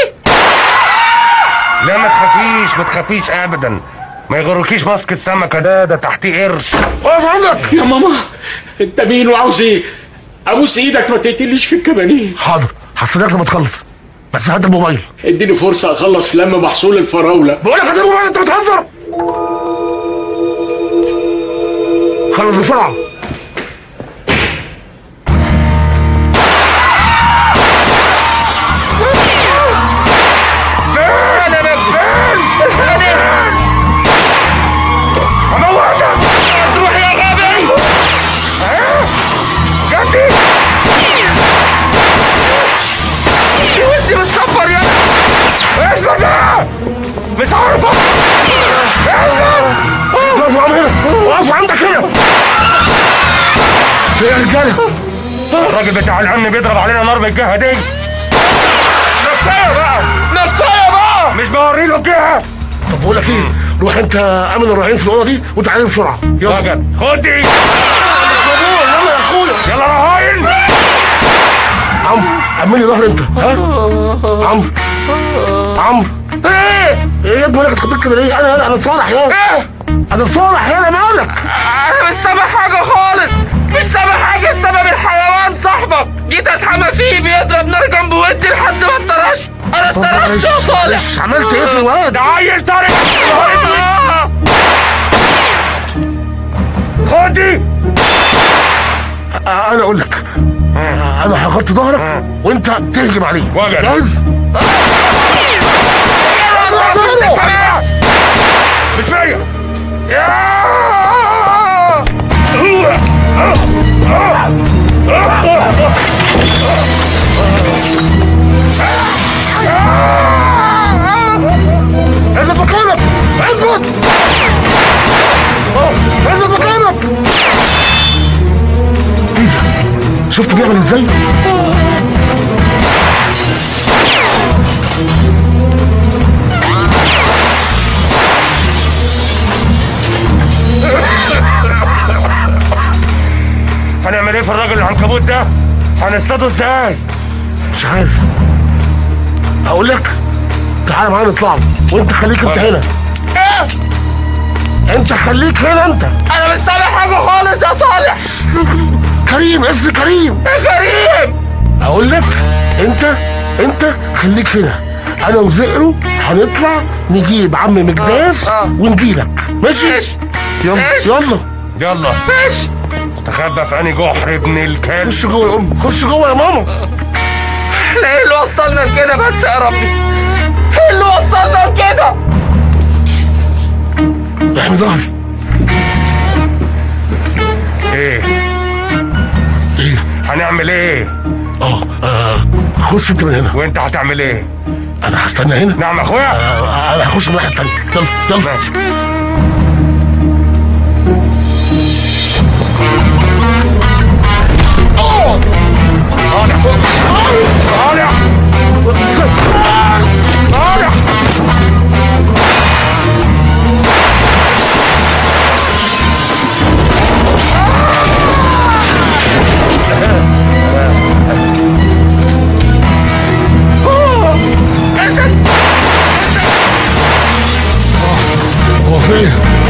لا ما تخافيش ما تخافيش ابدا، ما يغركيش ماسك السمكه ده ده تحتيه قرش. اقف عندك يا ماما. انت مين وعاوز ايه؟ ابوس ايدك ما تقتليش في الكبانيه. حاضر هستناك لما تخلص، بس هات الموبايل. اديني فرصه اخلص لم محصول الفراوله. بقول لك هات الموبايل، انت بتهزر. خلص بسرعه. مش عارف اقف هنا، اقف عندك هنا يا رجاله. الراجل بتاع الامن بيضرب علينا نار من الجهه دي. نفسيه بقى نفسيه بقى. مش بوري له الجهه. طب بقول لك ايه، روح انت امن الرايحين في الاوضه دي وتعالى بسرعه. يلا وجد خد دي. يلا يا اخويا. يلا رهاين. عمرو امن لي ظهر انت. ها عمرو عمرو ايه ايه يا ابني مالك اتخضيت كده ليه؟ انا انا انا صالح يا ايه انا صالح يا انا مالك؟ انا مش سامع حاجه خالص، مش سامع حاجه. السبب الحيوان صاحبك، جيت اتحمى فيه بيضرب نار جنب ودني لحد ما اتطرشت. انا اتطرشت يا صالح. عملت ايه في الواد؟ ده عيل طارق. خدي. انا اقول لك انا هغطي ظهرك وانت تهجم عليه. جاهز؟ مش فيا. اثبت مكانك، اثبت اثبت مكانك. ايه ده؟ شفت بيعمل ازاي؟ هنعمل ايه في الراجل العنكبوت ده؟ هنصطاده ازاي؟ مش عارف. هقول لك تعالى معايا نطلع له، وانت خليك انت هنا. ايه؟ انت خليك هنا انت. انا مش سامع حاجه خالص يا صالح. كريم، اسمي كريم. ايه كريم؟ اقول لك انت انت خليك هنا، انا وزئرو هنطلع نجيب عم مجداف آه. آه. ونجيلك. ماشي؟ ماشي يلا ماشي. يلا يلا ماشي. تخبى في اني جحر ابن الكلب. خش جوه يا ام، خش جوه يا ماما. احنا ايه اللي وصلنا لكده بس يا ربي؟ ايه اللي وصلنا لكده؟ احمي ظهري. ايه؟ ايه؟ هنعمل ايه؟ اه آه، خش انت من هنا. وانت هتعمل ايه؟ انا هستنى هنا. نعم يا اخويا. آه انا هخش من الناحيه الثانيه. يلا يلا. ماشي. طالع طالع طالع. هو فين؟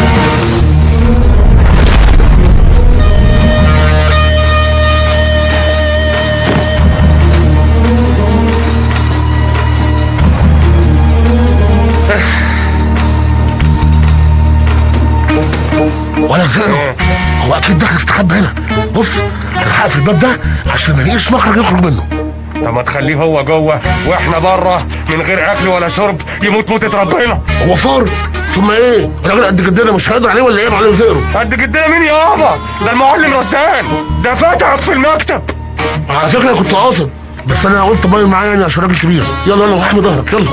ولا زيرو. هو اكيد داخل استخبى هنا. بص انا هقفل الباب ده عشان ما نلاقيش مخرج يخرج منه. طب ما تخليه هو جوه واحنا بره من غير اكل ولا شرب يموت موتة ربنا. هو فار ثم ايه؟ راجل قد جدنا مش هيقدر عليه ولا ايه يا معلم زيرو؟ قد جدنا مين يابا؟ ده المعلم رشدان، ده فتحك في المكتب. على فكره انا كنت قاصد، بس انا قلت باين معايا يعني عشان راجل كبير. يلا يلا احمي ظهرك يلا.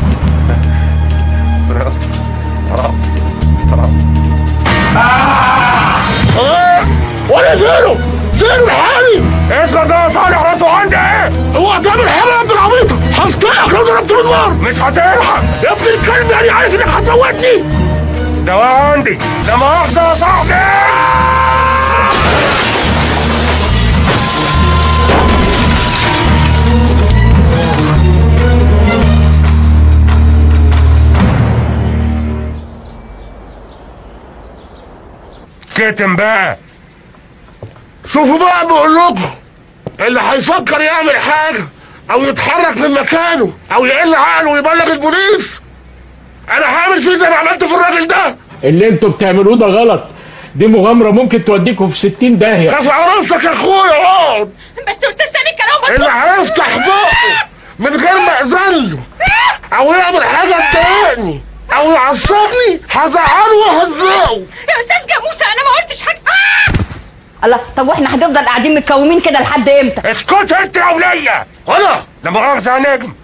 اه ولا زيرو زيرو الحالي. اسمع ده يا صالح راسه عندي ايه؟ هو هتعمل حاجه يا ابن العبيطه. هفتحك لو ضربت بالنار. مش هتلحق يا ابن الكلب، يعني عارف انك هتموتني. ده عندي، لا مؤاخذة يا صاحبي. كتم بقى. شوفوا بقى، بقول لكم اللي هيفكر يعمل حاجه او يتحرك من مكانه او يقل عقله ويبلغ البوليس، انا هعمل فيه زي ما عملت في الراجل ده. اللي انتوا بتعملوه ده غلط، دي مغامره ممكن توديكم في ستين داهيه. رفع راسك يا اخويا، اقعد. بس استاذ سامي الكلام اللي هيفتح بقه من غير ما اذن له او يعمل حاجه تضايقني او يعصبني هزعله وهزقه. يا استاذ جاموسه انا ما قلتش حاجه. آه! الله، طب واحنا هنفضل قاعدين متكومين كده لحد امتى؟ اسكت انت يا وليه. انا لا مؤاخذة يا نجم.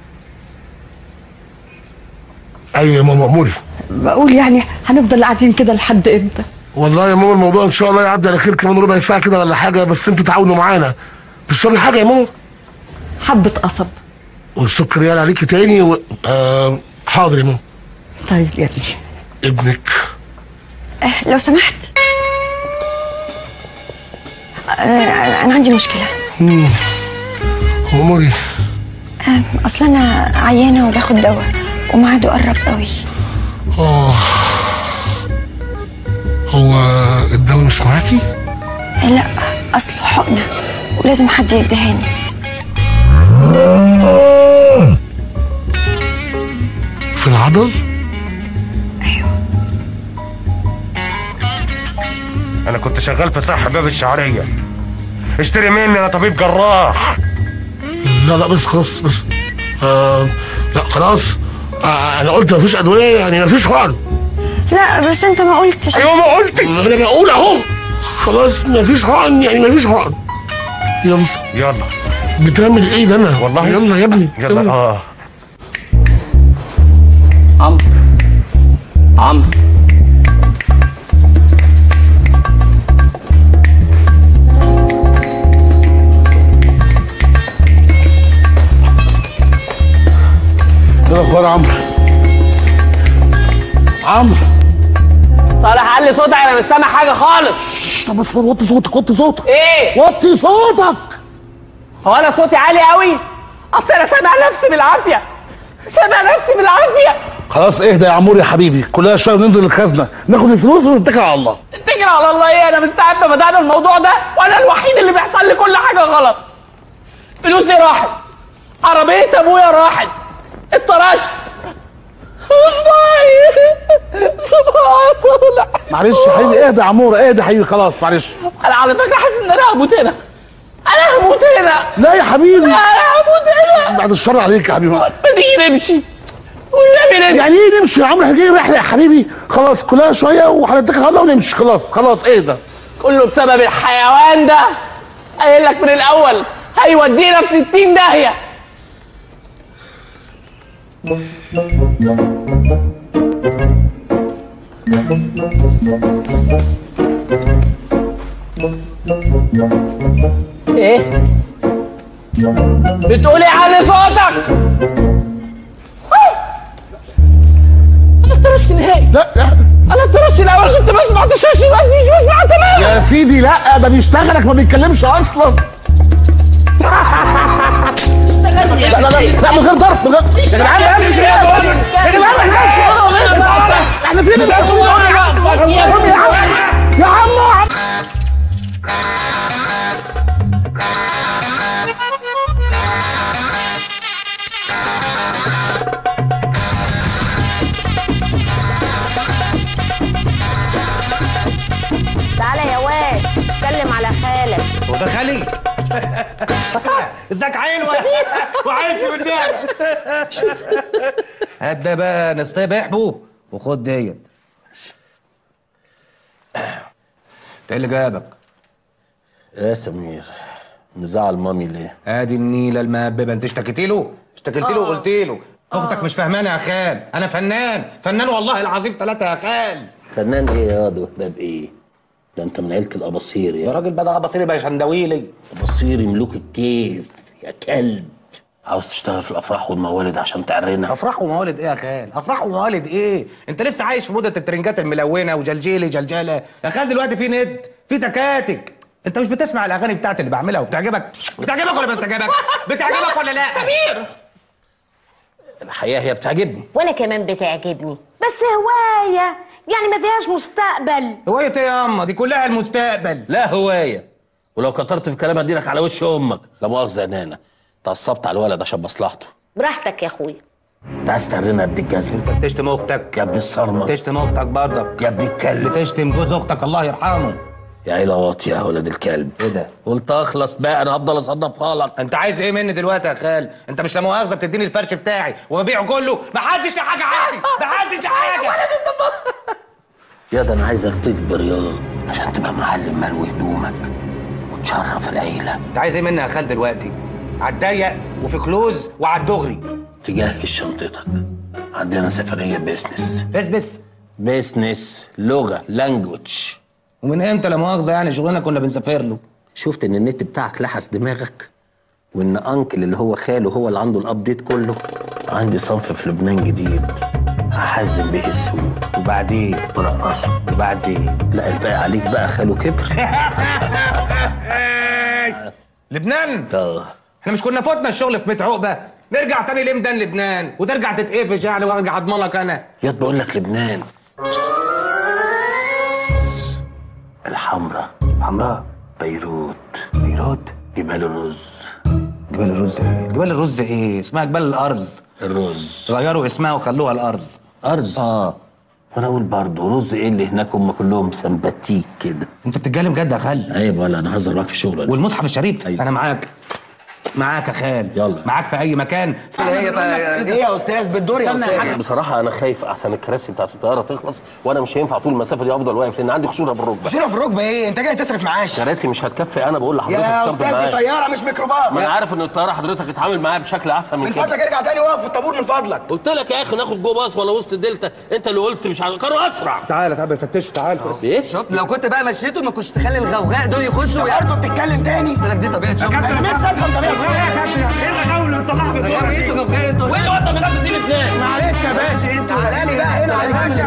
ايوه يا ماما اموري. بقول يعني هنفضل قاعدين كده لحد امتى؟ والله يا ماما الموضوع ان شاء الله يعدي على خير، كمان ربع ساعه كده ولا حاجه، بس انتوا تعاونوا معانا. تشربي حاجه يا ماما؟ حبه قصب. والسكر يالا عليكي تاني و... آه حاضر يا ماما. طيب يا ابني. ابنك. أه لو سمحت، أه انا عندي مشكله. امم اموري. أه اصل انا عيانه وباخد دواء وميعاده قرب قوي. اه هو الدواء مش معاكي؟ أه لا، اصله حقنه ولازم حد يدهاني. في العضل؟ انا كنت شغال في صح باب الشعريه. اشتري مني، انا طبيب جراح. لا لا بس خلاص بس. آه لا خلاص. آه انا قلت مفيش ادويه، يعني مفيش حقن. لا بس انت ما قلتش. ايوه ما قلتش. انا بقول اهو. خلاص مفيش حقن، يعني مفيش حقن. يلا يلا. بتعمل ايه ده انا؟ والله يلا يا ابني يلا. يلا. اه عمرو عمرو ايه الاخبار يا عمرو؟ عمرو صالح قال لي صوتك، انا مش سامع حاجه خالص. طب وطي صوتك، وطي صوتك. ايه؟ وطي صوتك. هو انا صوتي عالي قوي؟ اصل انا سامع نفسي بالعافيه، سامع نفسي بالعافيه. خلاص اهدى يا عمور يا حبيبي، كلها شويه وننزل الخزنه ناخد الفلوس ونتكل على الله. اتكل على الله ايه؟ انا من ساعه ما بدانا الموضوع ده وانا الوحيد اللي بيحصل لي كل حاجه غلط. فلوسي راحت، عربيه ابويا راحت، اتطرشت، صباعي صباعي صالح. معلش يا حبيبي، اهدى يا عمور، اهدى يا حبيبي، خلاص معلش. انا على فكره حاسس ان انا هموت هنا، انا هموت هنا. لا يا حبيبي، انا هموت هنا. بعد الشر عليك يا حبيبي. ما تيجي نمشي والنبي نمشي. يعني ايه نمشي يا عمرو؟ احنا جايين رحله يا حبيبي، خلاص كلها شويه وهنتكل على الله ونمشي. خلاص خلاص اهدى. كله بسبب الحيوان ده، قايل لك من الاول هيودينا في ستين داهيه. ايه؟ بتقولي علي صوتك؟ انا اتطرشت نهائي. لا لا انا اتطرشت الاول، كنت بسمع تشاش دلوقتي مش بسمع تماما. يا سيدي لا، ده بيشتغلك ما بيتكلمش اصلا. لا لا لا لا من غير ضرب، من غير. يا جدعان يا جدعان احنا فين يا عم؟ تعالى يا واد اتكلم على خالك. هو ده خالي؟ ازيك حلوه وعايش بالنعمه. هات ده بقى نصطيب احبوب وخد ديت. ايه اللي جابك؟ يا سمير مزعل مامي ليه؟ ادي النيله المهببه، انت اشتكيتي له؟ اشتكيتي له وقلت له اختك مش فاهمانه يا خال، انا فنان فنان والله العظيم ثلاثه يا خال. فنان ايه يا واد وهباب ايه؟ ده انت من عيله الاباصير يا راجل بقى اباصيري بقى شندويلي. اباصيري ملوك الكيف يا كلب. عاوز تشتغل في الافراح والموالد عشان تعرينا؟ افراح وموالد ايه يا خال؟ افراح وموالد ايه؟ انت لسه عايش في موضه الترنجات الملونه وجلجيلي جلجله يا خال. دلوقتي في نت، في تكاتك. انت مش بتسمع الاغاني بتاعتي اللي بعملها وبتعجبك؟ بتعجبك ولا بتعجبك؟ بتعجبك ولا لا؟ سمير الحقيقه هي بتعجبني. وانا كمان بتعجبني، بس هوايه يعني ما فيهاش مستقبل. هوايه ايه يا اما؟ دي كلها المستقبل. لا هوايه، ولو كترت في كلام اديلك على وش امك. لا مؤاخذه يا نانا، اتعصبت على الولد عشان مصلحته. براحتك يا اخويا. انت عايز تعرينا يا ابن الجزم؟ انت بتشتم اختك يا ابن الصرمه. بتشتم اختك برضك يا ابن الكلب. بتشتم جوز اختك الله يرحمه. يا عيله واطيه يا ولد الكلب. ايه ده؟ قلت اخلص بقى، انا هفضل اصنفها لك. انت عايز ايه مني دلوقتي يا خال؟ انت مش لا مؤاخذه بتديني الفرش بتاعي وببيعه كله، محدش له حاجه عندي، محدش له حاجه. يا ده انا عايزك تكبر يا عشان تبقى معلم ملو هدومك وتشرف العيله. انت عايز ايه مني يا خال دلوقتي؟ على الضيق وفي كلوز وعلى الدغري. تجهز شنطتك، عندنا سفريه بيزنس. بس بس بيزنس لغه لانجوج. ومن امتى لا مؤاخذه يعني شغلنا كنا بنسافر له؟ شفت ان النت بتاعك لحس دماغك، وان انكل اللي هو خاله هو اللي عنده الابديت كله. عندي صنف في لبنان جديد هحزم به السوق، وبعدين برقصه، وبعدين لا الباقي عليك بقى. خاله كبر. لبنان؟ اه احنا مش كنا فوتنا الشغل في ميت عقبه؟ نرجع تاني لمدان لبنان وترجع تتقفش يعني وارجع اضمنك انا. ياد بقول لك لبنان الحمراء. حمراء؟ بيروت. بيروت؟ جبال الرز. جبال الرز ايه؟ جبال الرز ايه؟ اسمها جبال الارز. الرز غيروا اسمها وخلوها الارز. ارز؟ اه. وانا اقول برضه رز ايه اللي هناك هم كلهم سمباتيك كده. انت بتتكلم جد يا خال؟ عيب ولا انا هزر معاك في الشغل. والمصحف الشريف؟ أيوة. انا معاك معاك يا خال. يلا معاك في اي مكان. هي ايه يا استاذ بالدور يا استاذ؟ بصراحه انا خايف احسن الكراسي بتاعت الطياره تخلص، وانا مش هينفع طول المسافه دي افضل واقف لان عندي خشونه في الركبه. خشونه في الركبه ايه؟ انت جاي تصرف معاش؟ كراسي مش هتكفي. انا بقول لحضرتك يا استاذ دي طياره مش ميكروباص. ما انا عارف ان الطياره حضرتك اتعامل معايا بشكل احسن من, من كده. فضلك ارجع تاني واقف في الطابور من فضلك. قلت لك يا اخي ناخد جو باص ولا وسط الدلتا، انت اللي قلت مش عارف. كانوا اسرع. تعالى تعالى فتشوا تعالى. ايه؟ شفت لو كنت بقى مشيته ما كنتش تخلي الغوغاء دول يخشوا. برضه بتتكلم تاني؟ قلت لك دي طبيعه شغل. انا نفسي افهم طبيعه شغل. ايه الغوغاء اللي طلعها من الدور دي؟ وايه اللي وضع من دي الاثنين؟ معلش يا باشا انتوا تعالى بقى هنا على باشا.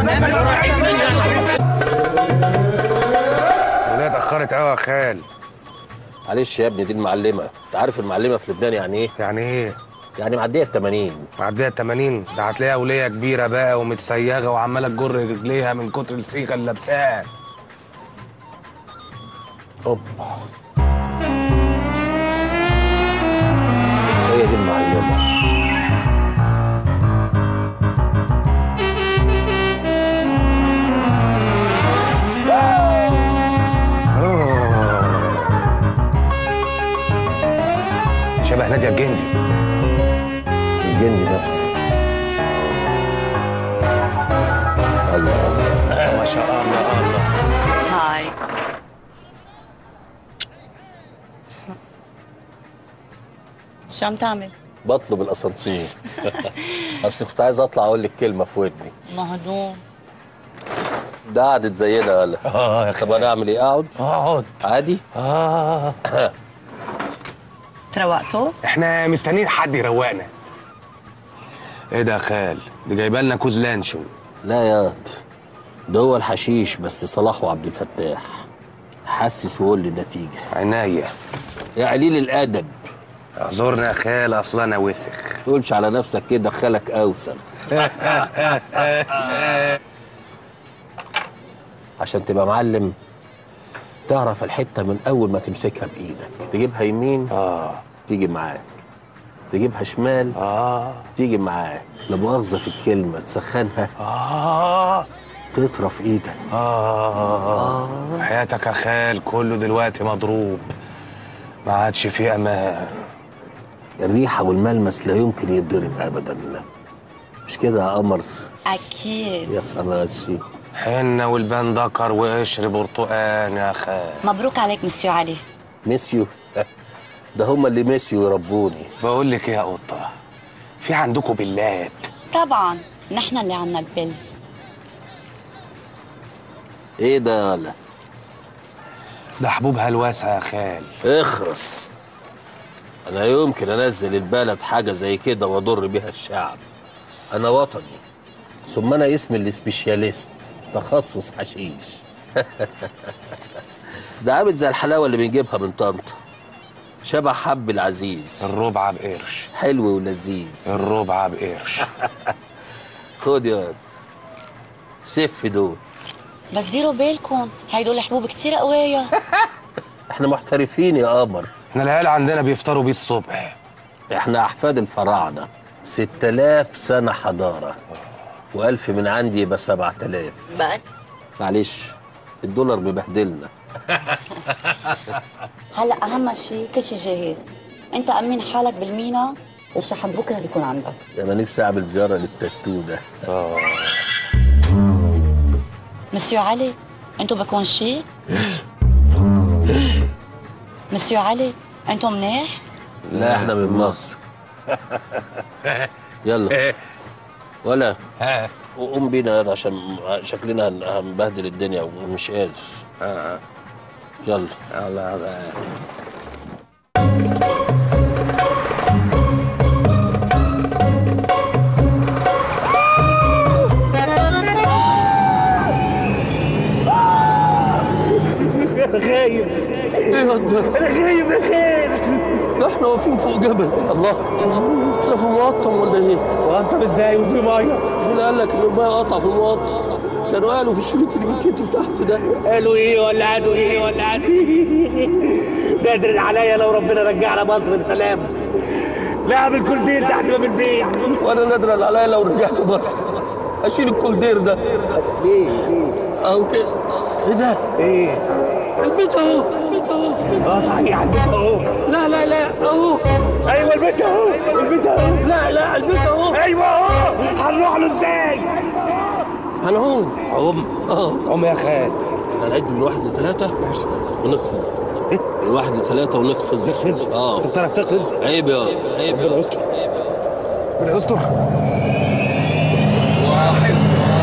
الولاد اتاخرت قوي يا خال. معلش يا ابني دي المعلمه. انت عارف المعلمه في لبنان يعني ايه؟ يعني ايه؟ يعني معديه ال ثمانين. معديه ال ثمانين؟ ده هتلاقيها وليه كبيره بقى ومتسيغه وعماله تجر رجليها من كتر الصيغه اللي لابساها. اوبا هي دي المعلمه. شبه نادية الجندي. الجندي نفسه. الله الله ما شاء الله الله. هاي. شو عم تعمل؟ بطلب الاسانسير. اصل كنت عايز اطلع اقول لك كلمه في ودني. مهضوم. ده قعدت زينا ولا؟ اه يا طب انا اعمل ايه؟ اقعد؟ اقعد عادي؟ اه. تروقتوا؟ احنا مستنيين حد يروقنا. ايه ده يا خال؟ دي جايبه لنا كوز لانشو. لا ياض ده هو الحشيش بس صلاح وعبد الفتاح. حسس وقول لي النتيجه. عناية يا قليل الادب. اعذرنا يا خال اصل انا وسخ. تقولش على نفسك كده خالك اوسخ. عشان تبقى معلم تعرف الحته من اول ما تمسكها بايدك. تجيبها يمين اه تيجي معاك، تجيبها شمال اه تيجي معاك. لا مؤاخذه في الكلمه تسخنها اه تطرف ايدك. آه. اه حياتك يا خال كله دلوقتي مضروب، ما عادش فيه امان. الريحه والملمس لا يمكن يتضرب ابدا. مش كده يا قمر؟ اكيد يا خلاصي. حنه والبان دكر وقشر برتقان يا خال. مبروك عليك مسيو علي. ميسيو؟ ده هما اللي ميسيو يربوني. بقول لك ايه يا قطه، في عندكم بلات؟ طبعا نحن اللي عنا البلز. ايه ده يالا؟ ده حبوب هلوسه يا خال. اخرس. انا يمكن انزل البلد حاجه زي كده واضر بيها الشعب. انا وطني، ثم انا اسمي السبيشاليست، تخصص حشيش. ده عامل زي الحلاوه اللي بنجيبها من طنطا، شبه حب العزيز. الربع بقرش. حلو ولذيذ. الربع بقرش. خد يا سف دول. بس ديروا بالكم هيدول حبوب كتير قوية. احنا محترفين يا قمر. احنا العيال عندنا بيفطروا بيه الصبح. احنا احفاد الفراعنه، ستة آلاف سنه حضاره، والف من عندي يبقى سبعة آلاف. بس معلش الدولار مبهدلنا. هلا اهم شيء كل شيء جاهز. انت امين حالك بالمينا والشحن بكره بيكون عندك. انا نفسي اعمل زياره للتاتو ده. اه مسيو علي انتو بكون شيء؟ مسيو علي انتو منيح؟ لا احنا من مصر. يلا ولا قوم بينا عشان شكلنا هنبهدل الدنيا ومش قادر. يلا يلا يلا. انا خايف. ايه ده؟ انا خايف يا خير. ده احنا واقفين فوق جبل. الله، احنا في مقطم ولا ايه؟ مقطم ازاي وفي ميه؟ مين قال لك ان الميه قطع في المقطم؟ كانوا قالوا في الشريط اللي بيتكتب تحت ده. قالوا ايه ولا قالوا ايه ولا قالوا ايه؟ نادر عليا لو ربنا رجعنا مصر بسلام. لا اعمل كولدير تحت باب البيت. وانا نادر عليا لو رجعت مصر اشيل الكولدير ده. ليه؟ ليه؟ اهو كده. ايه ده؟ ايه؟ البيت اهو. البيت اهو. اه صحيح البيت اهو. لا لا لا اهو. ايوه البيت اهو. البيت اهو. لا لا البيت اهو. ايوه اهو. هنروح له ازاي؟ هنعوم. عوم؟ اه عوم يا خال. هنعد من واحد لثلاثة ونقفز. ايه؟ من واحد لثلاثة ونقفز. نقفز؟ اه. انت بتعرف تقفز؟ عيب يا عيب يا ربنا يستر. ربنا يستر. واحد.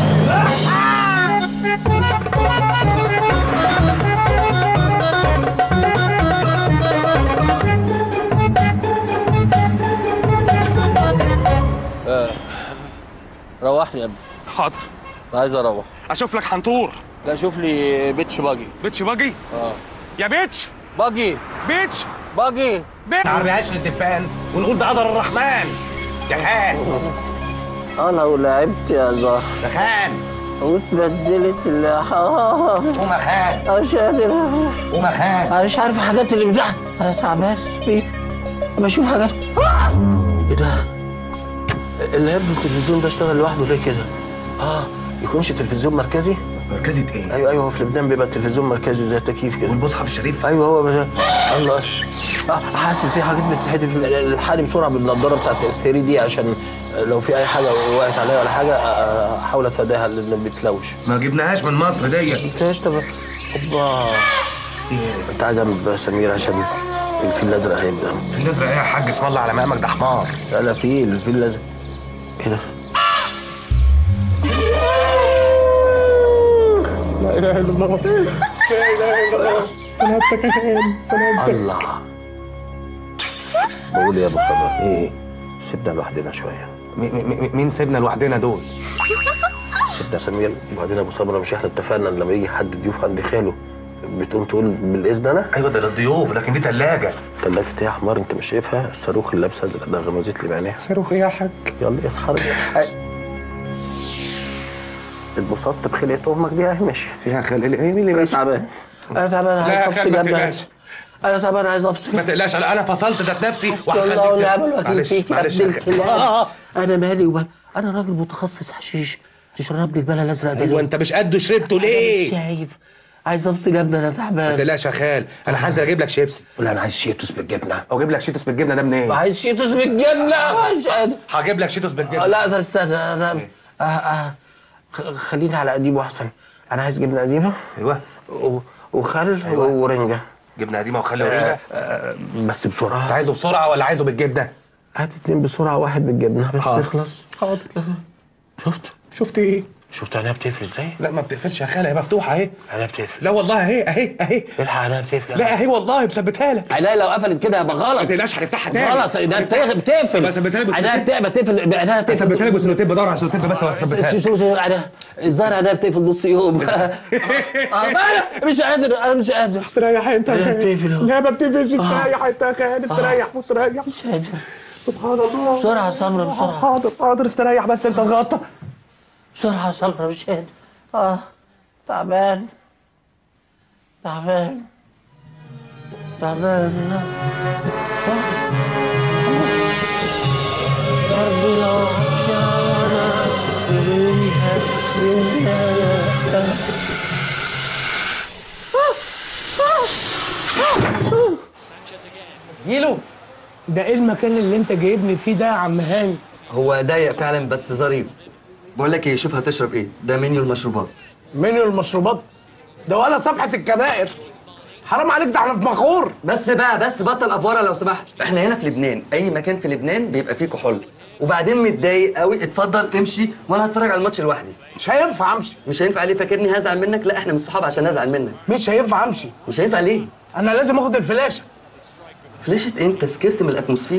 روحني يا ابني. حاضر. عايز اروح. اشوف لك حنطور. لا شوف لي بيتش باجي. بيتش باجي؟ اه. يا بيتش باجي. بيتش باجي. بيتش. نعرف عشر الدبان ونقول ده قدر الرحمن. يا خال. اه لو لعبت يا زهر. يا خال. واتبدلت اللحاها. قوم يا خال. انا مش قادر. قوم يا خال. انا مش عارف الحاجات اللي بتضحك. انا تعبان بيه. بشوف حاجات. ايه ده؟ اللاب التلفزيون ده اشتغل لوحده ليه كده؟ اه يكونش تلفزيون مركزي؟ مركزي ايه؟ ايوه ايوه في لبنان بيبقى التلفزيون مركزي زي التكييف كده. والمصحف الشريف؟ ايوه هو بس. الله. اه حاسس في حاجات بتتحدف. الحالي بسرعه بالنضاره بتاعت الثري دي عشان لو في اي حاجه وقعت عليا ولا حاجه احاول اتفاداها لان بتلوش. ما جبناهاش من مصر ديت. ما جبتهاش. طب اوبا. انت عايز اعمل سمير عشان الفيل الازرق هيبدا. الفيل الازرق ايه يا حاج؟ اسم الله على مقامك ده حمار. لا لا في الفيل الازرق كده. لا اله الا الله. لا اله الا الله. سلامتك يا خال. سلامتك. الله. بقول يا ابو صبر. ايه؟ سيبنا لوحدنا شويه. مين سيبنا لوحدنا دول؟ سيبنا سمير وبعدين ابو صبر. مش احنا اتفقنا ان لما يجي حد ضيوف عند خاله بتقوم تقول بالاذن انا؟ ايوه ده للضيوف، لكن دي ثلاجه. ثلاجه ايه يا حمار؟ انت مش شايفها؟ الصاروخ اللي لابسه ازرق ده غمزت لي بعينيها. صاروخ ايه يا حاج؟ يلا اتحرك. اتبسطت بخلقه امك دي اهي ماشي. فيها خلق ايه؟ مين اللي ماشي؟ تعبان. انا تعبان عايز افصل. ما تقلقش. انا تعبان عايز افصل. ما تقلقش انا فصلت ذات نفسي. والله والنعم الوكيل فيك يا ابن معلش. الكلاب. انا مالي وبال. انا راجل متخصص حشيش. تشرب لي البلا الازرق ده ايوه انت مش قده شربته ليه؟ مش شايف. عايز افصل يا ابني انا تعبان. ما تقلقش يا خال. انا هنزل اجيب لك شيبسي. لا انا عايز شيتوس بالجبنه. او اجيب لك شيتوس بالجبنه ده منين؟ عايز شيتوس بالجبنه. مش قادر. هجيب لك شيتوس بالجبنه. لا ده استنى. انا آه آه خليني على قديمه احسن. انا عايز جبنه قديمه. ايوه. وخل أيوة. ورنجه. جبنه قديمه وخل ورنجه. آه آه بس بسرعه. انت عايزه بسرعه ولا عايزه بالجبنه؟ هات اتنين بسرعه، واحد بالجبنه بس حاضر. يخلص. حاضر. شفت؟ شفت ايه؟ شفت عينيها بتقفل ازاي؟ لا ما بتقفلش يا خالة، هي مفتوحة اهي. عينيها بتقفل. لا والله اهي اهي اهي. الحق عينيها بتقفل. لا اهي والله مثبتها لك. عينيا لو قفلت كده هيبقى غلط. ما تقلقش هنفتحها تاني. غلط، ده بتقفل. مثبتها لك عينيا بتقفل. عينيا بتقفل. مثبتها لك بسلوتيب، بدور على سلوتيب بس واثبتها لك. شوف شوف عينيا الظاهر عينيا بتقفل نص يوم. اه انا مش قادر، انا مش قادر. استريح انت يا خالد. لا ما بتقفلش، استريح انت يا خالد، استريح مستريح. مش قادر. سبحان الله. بسرعة يا سمرة بسرعة. حاضر حاضر استريح بس انت اتغطى. بسرعة يا سمرة مش قادر. اه تعبان تعبان تعبان. قلبي لو عطشانة وليها ليها. جيلو، ده ايه المكان اللي انت جايبني فيه ده يا عم هاني؟ هو ضيق فعلا بس ظريف. بقول لك ايه، شوف هتشرب ايه، ده منيو المشروبات. منيو المشروبات ده ولا صفحة الكبائر؟ حرام عليك، ده احنا في مخور. بس بقى بس بطل افوره لو سمحت، احنا هنا في لبنان، اي مكان في لبنان بيبقى فيه كحول. وبعدين متضايق قوي، اتفضل امشي وانا هتفرج على الماتش لوحدي. مش هينفع امشي. مش هينفع ليه؟ فاكرني هزعل منك؟ لا احنا مش صحاب عشان ازعل منك. مش هينفع امشي. مش هينفع ليه؟ انا لازم اخد الفلاشه. فلاشة ايه؟ انت سكرت من الاتموسفير.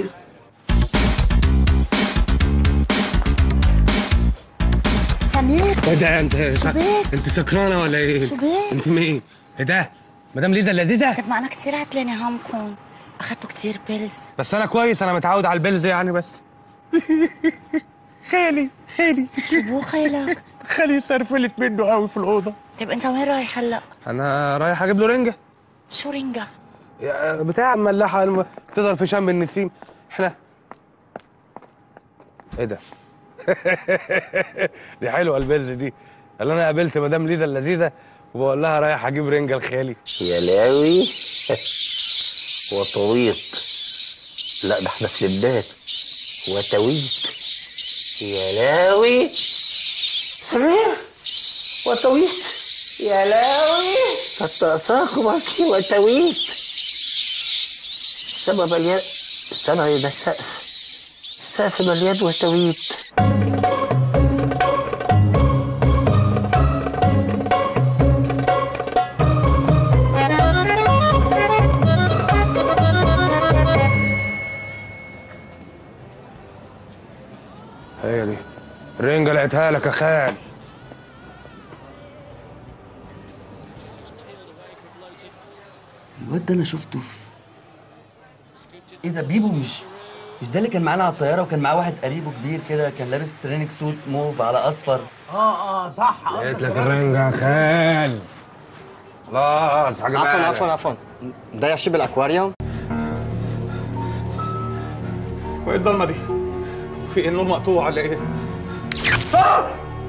سمير ايه ده انت؟ شبيك. انت سكرانه ولا ايه؟ شبيك. انت مين؟ ايه ده؟ مدام ليزا اللذيذه؟ كنت معنا كتير عتلاني هامكم، اخدتوا كتير بيلز. بس انا كويس، انا متعود على البلز يعني. بس خالي خالي شو بو خالك؟ خالي سرفلت منه قوي في الاوضه. طيب انت وين رايح هلا؟ انا رايح اجيب له رنجه. شو رنجة؟ يا بتاع الملاحه الم... تظهر في شم النسيم. احنا ايه ده؟ دي حلوه البلز دي. اللي انا قابلت مدام ليزا اللذيذه وبقول لها رايح اجيب رنجه لخالي. يا لاوي وطويط. لا ده احنا في لبنان. وتويت. يا لاوي سمير وطويط. يا لاوي تتساق مصري وتويت. السما مليان. السما ده السقف. السقف مليان وتويت. هي دي الرنجه لقيتها لك يا خال. الواد ده انا شفته في ايه ده؟ بيبو مش مش ده اللي كان معانا على الطياره وكان معاه واحد قريبه كبير كده كان لابس تريننج سوت موف على اصفر. اه اه صح. لقيت لك الرنجه يا خال. خلاص حاجه عفوا عفوا عفوا ضيع شي بالاكواريوم. وايه الضلمه دي؟ في ايه؟ النور مقطوع ولا ايه؟ آه!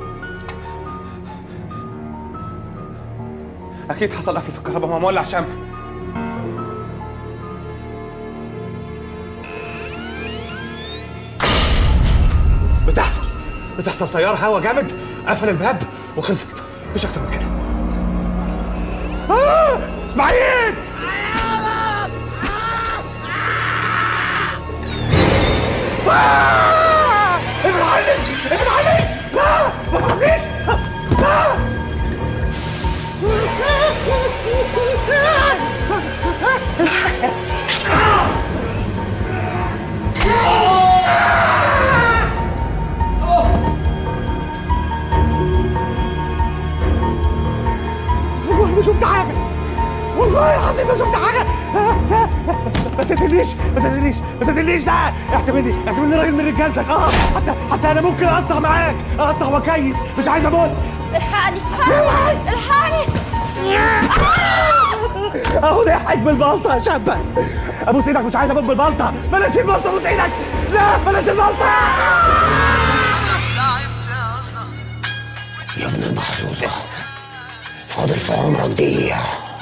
اكيد حصل قفل في الكهرباء، ما مولع شمع. بتحصل بتحصل تيار هوا جامد قفل الباب وخلصت. مفيش اكتر من كده. آه! اسماعيل! آه! ابن علي! ابن علي! لا! ما تضربنيش! لا! والله ما شفت حاجة، والله العظيم ما شفت حاجة. ما تدليش ما تدليش ما تدليش، ده اعتبرني اعتبرني راجل من رجالتك. اه حتى حتى انا ممكن اقطع معاك، اقطع واكيس، مش عايز اموت. الحقني الحقني الحقني. اهو ضحك بالبلطة يا شابة. ابوس ايدك، مش عايز اموت بالبلطة. بلاش البلطة، ابوس ايدك. لا بلاش البلطة. يا ابن المحظوظة، فاضل في عمرك دقيقة.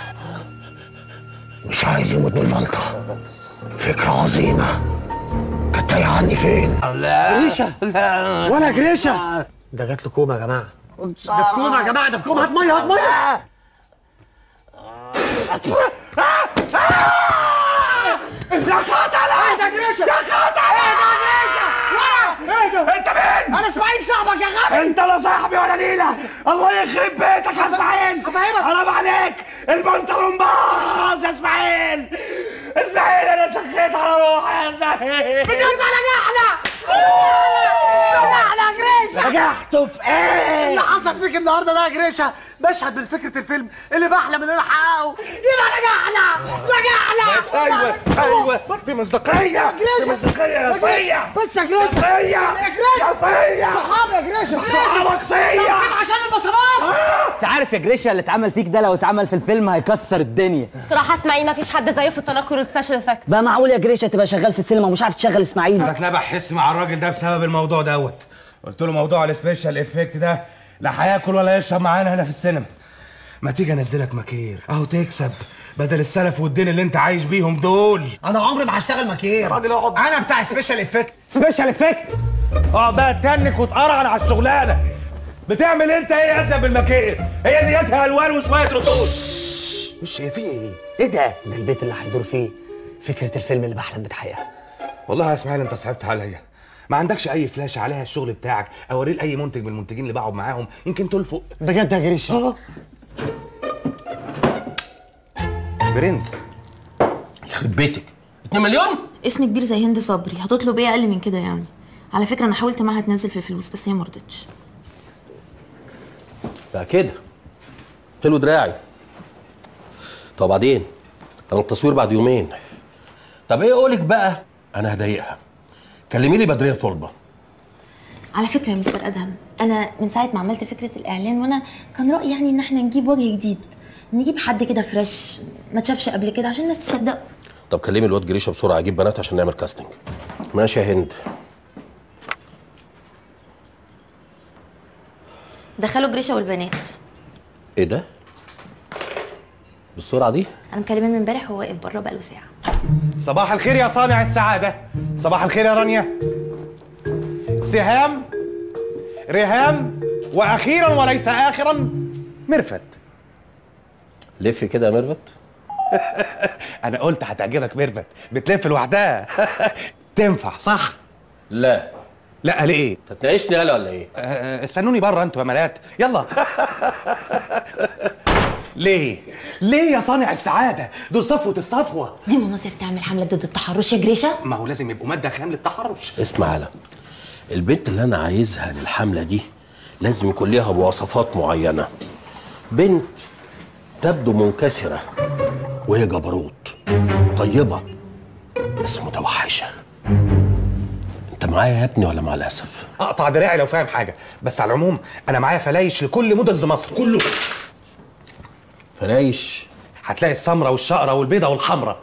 مش عايز يموت بالبلطة. فكرة عظيمة. كانت تايهة عني فين؟ لا جريشة ولا جريشة. ده جات له كوما يا جماعه. ده في كوما يا جماعة، ده في كوما. هات مية هات مية. يا خطلة! اهدى يا جريشة! يا خطلة! اهدى يا جريشة! ايه ده؟ انت مين؟ انا اسماعيل صاحبك يا غبي. انت لا صاحبي ولا نيله. الله يخرب بيتك يا اسماعيل. هفهمك. حرام عليك، البنطلون باظ يا اسماعيل. اسماعيل انا سخيت على روحي يا اسماعيل. بتقول على نحله نحله جريشه. نجحتوا في ايه؟ اللي حصل فيك النهارده ده يا جريشه مشهد من فكره الفيلم اللي بحلم ان انا احققه. يبقى نجحنا نجحنا. ايوه ايوه في مصداقيه. في مصداقيه يا صيع. بس يا جريشه. يا صيع. يا جريشه. يا صيع. صحابي يا جريشه. صحابك صيع. تنصيب عشان البصمات. انت عارف يا جريشه اللي اتعمل فيك ده لو اتعمل في الفيلم هيكسر الدنيا. صراحه اسماعيل ما فيش حد زيه في التنكر والسبيشال افكت. بقى معقول يا جريشه تبقى شغال في السينما ومش عارف تشغل اسماعيل؟ انا اتنبح حس مع الراجل ده بسبب الموضوع دوت. قلت له موضوع السبيشال افكت ده لا هياكل ولا يشرب معانا هنا في السينما. ما تيجي انزلك مكير اهو تكسب بدل السلف والدين اللي انت عايش بيهم دول. انا عمري ما هشتغل مكير. راجل اقعد. انا بتاع سبيشال افكت. سبيشال افكت. اقعد بقى تنك وتقرعن على الشغلانه. بتعمل انت ايه يا ازلم بالمكير؟ هي ديتها الوان وشويه رطوبه. مش في ايه؟ ايه ده؟ ده البيت اللي هيدور فيه فكره الفيلم اللي بحلم بتحققها. والله يا اسماعيل انت صعبت عليا. ما عندكش اي فلاشه عليها الشغل بتاعك اوريه لاي منتج من المنتجين اللي بقعد معاهم يمكن تلفق. بجد يا جريشه؟ اه برنس يخرب بيتك اتنين مليون؟ اسم كبير زي هند صبري، هتطلب ايه اقل من كده يعني؟ على فكره انا حاولت معاها تنزل في الفلوس بس هي مرضتش. بقى كده قلت له دراعي. طب بعدين كان التصوير بعد يومين. طب ايه اقولك بقى انا هضايقها. كلمي لي بدريه طلبه. على فكره يا مستر ادهم انا من ساعه ما عملت فكره الاعلان وانا كان رايي يعني ان احنا نجيب وجه جديد، نجيب حد كده فريش ما تشافش قبل كده عشان الناس تصدقه. طب كلمي الواد جريشه بسرعه اجيب بنات عشان نعمل كاستنج. ماشي يا هند. دخلوا جريشه والبنات. ايه ده؟ بالسرعه دي؟ انا مكلمين من امبارح وهو واقف بره بقاله ساعه. صباح الخير يا صانع السعاده. صباح الخير يا رانيا. سهام رهام واخيرا وليس اخرا ميرفت. لف كده يا ميرفت. انا قلت هتعجبك ميرفت، بتلف لوحدها. تنفع صح؟ لا. لا ليه؟ تتناقشني يالا ولا ايه؟ أه استنوني بره انتوا يا مالات، يلا. ليه؟ ليه يا صانع السعاده؟ دول صفوه الصفوه. دي مناظر تعمل حمله ضد التحرش يا جريشه؟ ما هو لازم يبقوا ماده خام للتحرش. اسمع يالا، البنت اللي انا عايزها للحمله دي لازم يكون ليها مواصفات معينه. بنت تبدو منكسره وهي جبروت، طيبه بس متوحشه. انت معايا يا ابني ولا مع الاسف؟ اقطع دراعي لو فاهم حاجه، بس على العموم انا معايا فلايش لكل مودلز مصر كله. فلايش؟ هتلاقي السمراء والشقره والبيضه والحمراء.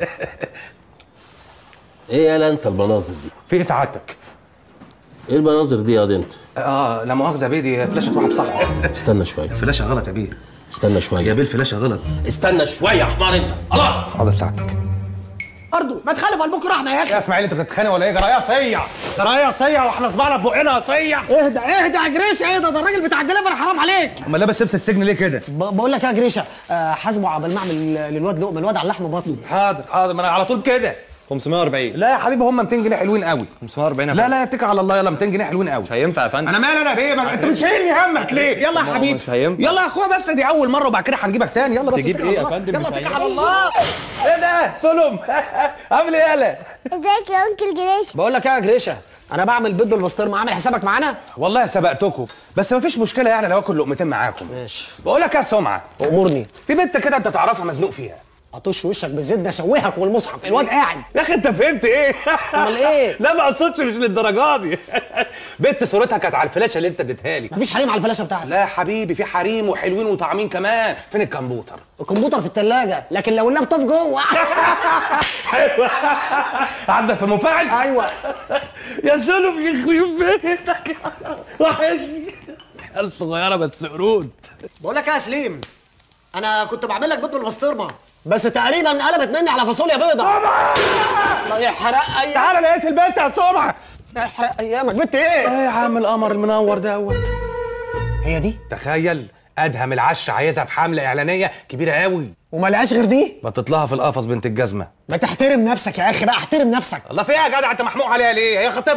ايه يالا انت المناظر دي؟ في ايه سعادتك؟ ايه المناظر دي يا دي انت؟ اه لا مؤاخذه بيه، دي فلاشه واحد صاحبي. استنى شويه. الفلاشه غلط يا بيه. استنى شويه يا بيه الفلاشه غلط. استنى شويه يا حمار انت. الله. حاضر سعادتك. برضه ما تخلف على بكره رحمه يا اخي. يا اسماعيل انت بتتخانق ولا ايه؟ جرايه صيع جرايه صيع واحنا صبعنا بقنا صيع. اهدى اهدى يا جريشه اهدى، ده الراجل بتاع الدليفري حرام عليك. امال لابس لبس السجن ليه كده؟ بقول لك يا جريشه آه حاسبه عبال ما اعمل للواد لقمه، الواد على اللحم بطنه. حاضر حاضر، ما انا على طول كده. خمسمية وأربعين. لا يا حبيبي هم ميتين جنيه حلوين قوي. خمسمية وأربعين. لا لا اتكل على الله، يلا ميتين جنيه حلوين قوي. مش هينفع يا فندم. انا مالي انا بايه؟ ما انت بتشيلني همك ليه؟ يلا يا حبيبي. مش هينفع. يلا يا اخويا بس دي اول مره وبعد كده هنجيبك تاني. يلا بس تجيب ايه يا فندم؟ يلا اتكل على الله. ايه ده؟ سلم عامل ايه يالا؟ ازيك يا انكل جريشه؟ بقول لك ايه يا جريشه، انا بعمل بيض بالبسطرمه، عامل حسابك معانا؟ والله سبقتكم بس مفيش مشكله يعني لو اكل لقمتين معاكم. ماشي. بقول لك يا سمعه، امرني. في بنت كده انت تعرفها مزنوق فيها. اطش وشك بالزيت ده اشوهك والمصحف، الواد قاعد. يا اخي انت فهمت ايه؟ امال ايه؟ لا ما اقصدش مش للدرجه دي. بنت صورتها كانت على الفلاشه اللي انت اديتها لي. مفيش حريم على الفلاشه بتاعتك. لا يا حبيبي في حريم وحلوين وطعمين كمان. فين الكمبيوتر؟ الكمبيوتر في الثلاجه، لكن لو اللابتوب جوه. حلوه. عندك في مفاعل؟ ايوه. يا سلم يخرب بيتك وحشني. عيال صغيره بس قرود. بقول لك ايه يا سليم، انا كنت بعمل لك بيض بالبسطرمه بس تقريبا قلبت مني على فاصوليا بيضه. الله يحرق ايامك. تعالى لقيت البنت يا سمعه. يحرق ايامك. بنت ايه؟ ايه يا عم القمر المنور دوت. هي دي؟ تخيل ادهم العش عايزها في حمله اعلانيه كبيره قوي وما لقاش غير دي. بطت لها في القفص بنت الجزمه. ما تحترم نفسك يا اخي بقى، احترم نفسك. الله في ايه يا جدع انت محموق عليها ليه؟ هي خطيبتك.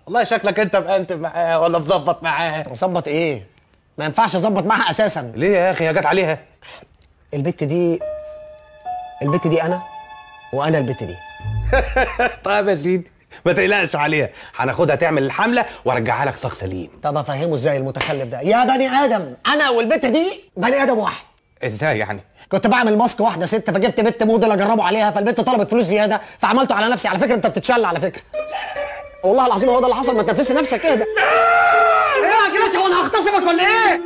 والله شكلك انت مأنتف معاه ولا مظبط معاه. مظبط ايه؟ ما ينفعش اظبط معاها اساسا. ليه يا اخي؟ هي جت عليها؟ البت دي البت دي انا وانا البت دي. طيب يا سيدي ما تقلقش عليها، هناخدها تعمل الحمله وارجعها لك صاغ سليم. طب افهمه ازاي المتخلف ده؟ يا بني ادم انا والبت دي بني ادم واحد. ازاي يعني؟ كنت بعمل ماسك واحده ست فجبت بنت موديل اجربه عليها، فالبنت طلبت فلوس زياده فعملته على نفسي. على فكره انت بتتشل على فكره. والله العظيم هو ده اللي حصل. ما تنفسي نفسك اهدى. ايه يا جريش هو انا هغتصبك ولا ايه؟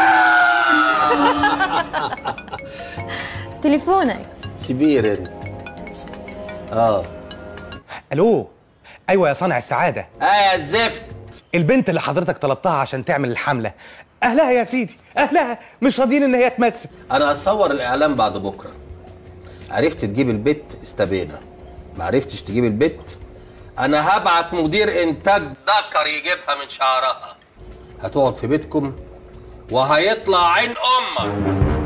تليفونك سيبيه انت. اه الو. ايوه يا صانع السعاده. اه يا الزفت. البنت اللي حضرتك طلبتها عشان تعمل الحمله، اهلها يا سيدي اهلها مش راضيين ان هي تمثل. انا هصور الاعلان بعد بكره. عرفت تجيب البت استبينا، ما عرفتش تجيب البت انا هبعت مدير انتاج ذكر يجيبها من شعرها. هتقعد في بيتكم وهيطلع عين امك.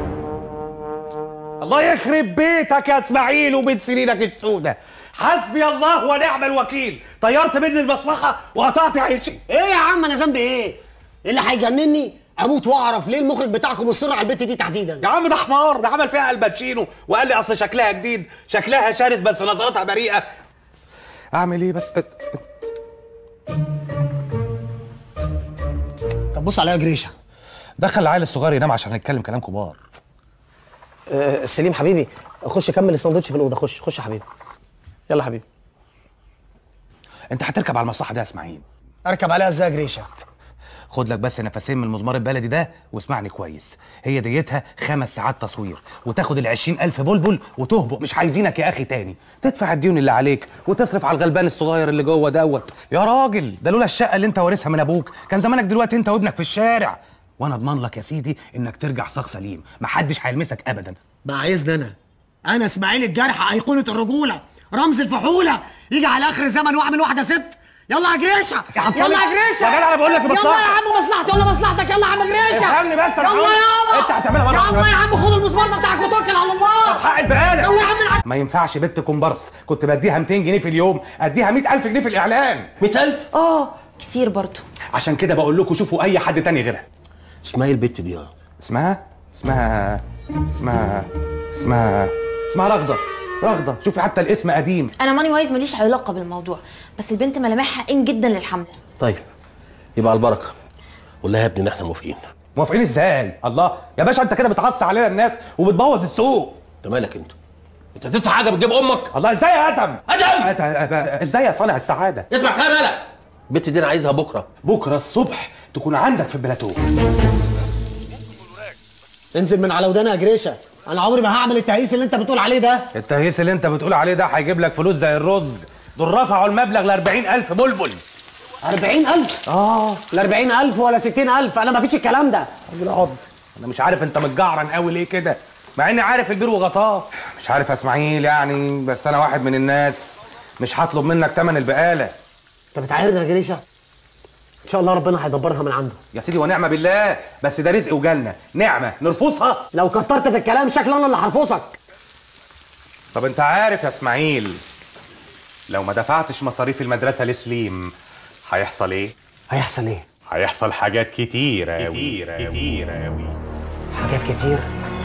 الله يخرب بيتك يا اسماعيل وبين سنينك السودة. حسبي الله ونعم الوكيل. طيرت مني المصلحه وقطعت عيشي. ايه يا عم انا ذنبي ايه؟ اللي هيجنني اموت واعرف ليه المخرج بتاعكم مصر على البت دي تحديدا. يا عم ده حمار، ده عمل فيها الباتشينو وقال لي اصل شكلها جديد، شكلها شرس بس نظراتها بريئه. اعمل ايه بس؟ طب بص عليا يا جريشه. دخل العيل الصغير ينام عشان نتكلم كلام كبار. أه سليم حبيبي خش كمل الساندوتش في الاوضه. خش خش يا حبيبي. يلا حبيبي. انت هتركب على المصلحه دي يا اسماعيل. اركب عليها ازاي يا جريشه؟ خد لك بس نفسين من المزمار البلدي ده واسمعني كويس. هي ديتها خمس ساعات تصوير وتاخد العشرين ألف بلبل وتهبط. مش عايزينك يا أخي تاني. تدفع الديون اللي عليك وتصرف على الغلبان الصغير اللي جوه دوت. يا راجل ده لولا الشقة اللي أنت وارثها من أبوك كان زمانك دلوقتي أنت وابنك في الشارع. وأنا أضمن لك يا سيدي إنك ترجع صاغ سليم، محدش هيلمسك أبدا. بقى عايزني أنا أنا إسماعيل الجرح أيقونة الرجولة رمز الفحولة يجي على آخر الزمن وأعمل واحدة ست. يلا يا جريشه يلا يا جريشه يا جدع انا بقول لك يلا يا عم مصلحتي ولا مصلحتك. يلا يا عم جريشه افهمني بس. يلا يابا انت هتعملها مره. يلا يا عم خد المسمار ده بتاعك وتوكل على الله. طب حق البقاله. يلا يا عم الع... ما ينفعش بنت كومبارس كنت بديها ميتين جنيه في اليوم اديها مية ألف جنيه في الاعلان. مية ألف؟ اه كتير برضه. عشان كده بقول لكم شوفوا اي حد تاني غيرها. اسمها ايه البت دي؟ اه اسمها اسمها اسمها اسمها اسمها رغده. رغده. شوفي حتى الاسم قديم. انا ماني وايز ماليش علاقه بالموضوع، بس البنت ملامحها ان جدا للحمله. طيب يبقى على البركه. والله يا ابني ان احنا موافقين. موافقين ازاي؟ الله يا باشا انت كده بتعصي علينا الناس وبتبوظ السوق. انت مالك انت؟ انت تدفع حاجه بتجيب امك؟ الله ازاي يا ادم؟ ادم ازاي يا صانع السعاده؟ اسمع كلام مالك. البت دي انا عايزها بكره. بكره الصبح تكون عندك في البلاتو. انزل من على ودانا يا جريشه. انا عمري ما هعمل التهييس اللي انت بتقول عليه ده. التهييس اللي انت بتقول عليه ده هيجيب لك فلوس زي الرز. دول رفعوا المبلغ ل أربعين ألف بلبل. أربعين ألف؟ اه لا أربعين ألف ولا ستين ألف. انا ما فيش الكلام ده. راجل اقعد. انا مش عارف انت متجعرن قوي ليه كده مع اني عارف البير وغطاه. مش عارف يا اسماعيل يعني بس انا واحد من الناس مش هطلب منك تمن البقاله. انت بتعايرنا يا جريشه؟ ان شاء الله ربنا هيدبرها من عنده يا سيدي ونعمه بالله. بس ده رزق وجنه نعمه نرفضها. لو كترت في الكلام شكل انا اللي هرفضك. طب انت عارف يا اسماعيل لو ما دفعتش مصاريف المدرسه لسليم هيحصل ايه؟ هيحصل ايه؟ هيحصل حاجات كتيره قوي كتيره كتيره قوي. حاجات كتير؟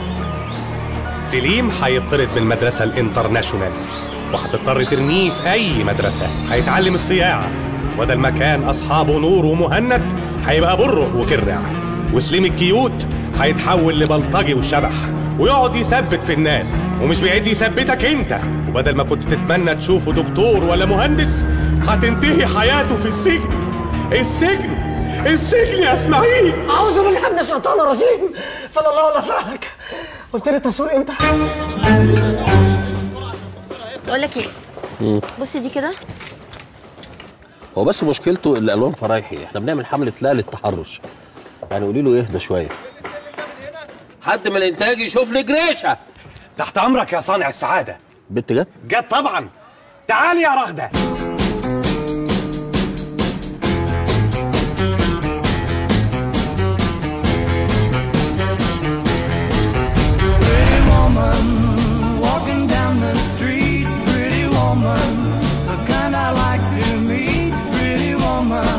سليم هيطرد من المدرسه الانترناشونال وهتضطر ترميه في اي مدرسه. هيتعلم الصياعه بدل ما كان اصحابه نور ومهند هيبقى بره وكرع. وسليم الكيوت هيتحول لبلطجي وشبح ويقعد يثبت في الناس ومش بعيد يثبتك انت. وبدل ما كنت تتمنى تشوفه دكتور ولا مهندس هتنتهي حياته في السجن. السجن السجن يا اسماعيل. اعوذ بالله من الشيطان الرجيم. فلا الله ولا فلك. قلت لي التصوير امتى؟ بقول لك ايه؟ بصي دي كده. هو بس مشكلته الالوان فرايحي. احنا بنعمل حمله لا للتحرش. يعني قولي له يهدى شويه. حد من الانتاج يشوف لي جريشه. تحت امرك يا صانع السعاده. بنت جت؟ جت طبعا. تعالي يا رغده. Woman, the kind I like to meet, pretty woman.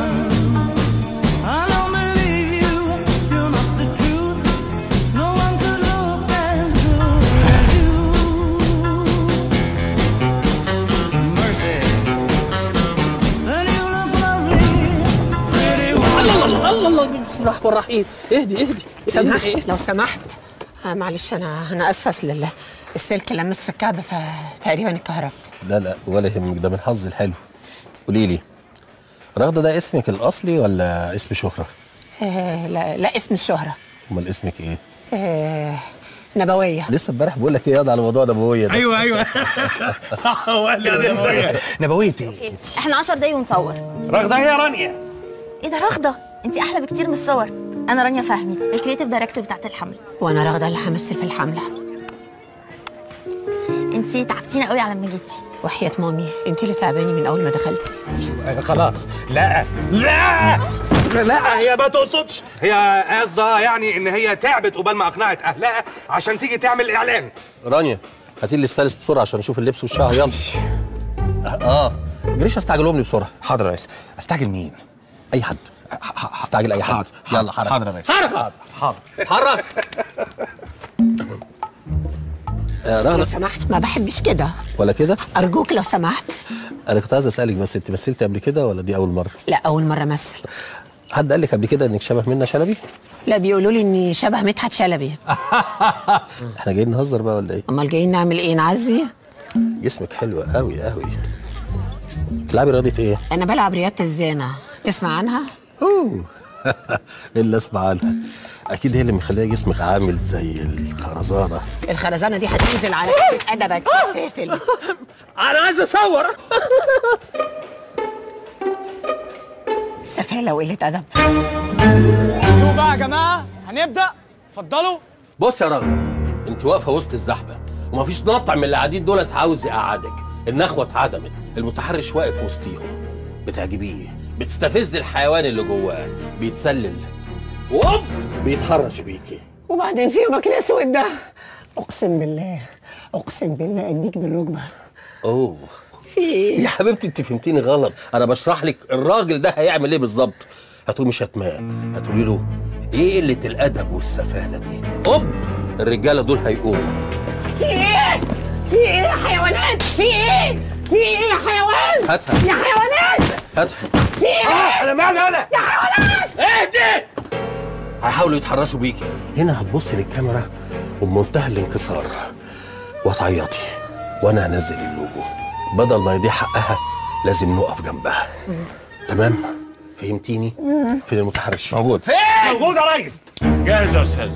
الله الرحمن الرحيم. اهدي اهدي سامحني لو سمحت. آه معلش انا انا اسفه، اصل السلك لمس في الكعب فتقريبا اتكهربت. لا لا ولا يهمك، ده من حظي الحلو. قولي لي رغده ده اسمك الاصلي ولا اسم شهره؟ آه لا لا اسم الشهره. امال اسمك ايه؟ آه نبويه. لسه امبارح بقول لك ايه ياض على موضوع نبويه ده. ايوه ايوه صح هو قال لي نبويه. نبويه ايه؟ احنا عشر دقايق ونصور. رغده هي رانيا. ايه ده رغده؟ انت احلى بكتير من الصور. انا رانيا فهمي الكريتيف دايركتور بتاعت الحمله. وانا رغده اللي همثل في الحمله. انت تعبتينا قوي على ما جيتي. وحياه مامي انت اللي تعباني من اول ما دخلتي. خلاص لا لا لا هي ما تقصدش، هي قصدها يعني ان هي تعبت قبل ما اقنعت اهلها عشان تيجي تعمل اعلان. رانيا هاتي لي الستايلست بسرعه عشان نشوف اللبس والشعر. يلا. اه جريش استعجلهم لي بسرعه. حاضر يا ريس. استعجل مين؟ اي حد. استعجل اي حد. يلا حرك. حاضر يا ريس. حرك. حاضر. حرك. لو سمحت ما بحبش كده. ولا كده؟ ارجوك لو سمحت. انا كنت عايز اسالك بس، انت مثلتي قبل كده ولا دي اول مره؟ لا اول مره امثل. حد قال لك قبل كده انك شبه منى شلبي؟ لا بيقولوا لي اني شبه مدحت شلبي. احنا جايين نهزر بقى ولا ايه؟ امال جايين نعمل ايه؟ نعزي؟ جسمك حلو قوي قوي. بتلعبي رياضه ايه؟ انا بلعب رياضه الزانه. تسمع عنها؟ اوه الا اسمع عنها. اكيد هي اللي مخليه جسمك عامل زي الخرزانه. الخرزانه دي هتنزل على ادبك يا سافل. انا عايز اصور. سفاله وقله ادب. شوفوا بقى يا جماعه هنبدا. اتفضلوا. بص يا رغده، انت واقفه وسط الزحمه ومفيش نطع من اللي قاعدين دولت عاوز يقعدك. النخوه اتعدمت، المتحرش واقف وسطيهم. بتعجبيه، بتستفز الحيوان اللي جواه، بيتسلل ووب بيتحرش بيكي. وبعدين في يومك الاسود ده اقسم بالله اقسم بالله اديك بالركبه. اوه في ايه يا حبيبتي؟ انت فهمتيني غلط. انا بشرح لك الراجل ده هيعمل ايه بالظبط. هتقومي شتمان، هتقولي له ايه قله الادب والسفاله دي. اوب الرجاله دول هيقوموا. في ايه؟ في ايه يا حيوانات؟ في ايه؟ في ايه يا حيوان؟ هاتها يا حيوانات. هاتها. في ايه؟ اه انا مالي انا يا حيوانات. اهدي. هيحاولوا يتحرشوا بيكي. هنا هتبصي للكاميرا وبمنتهى الانكسار وتعيطي، وانا هنزل اللوجو. بدل ما يضيع حقها لازم نقف جنبها. تمام؟ فهمتيني؟ فين المتحرش؟ موجود. فين؟ موجود يا ريس. جاهز يا استاذ.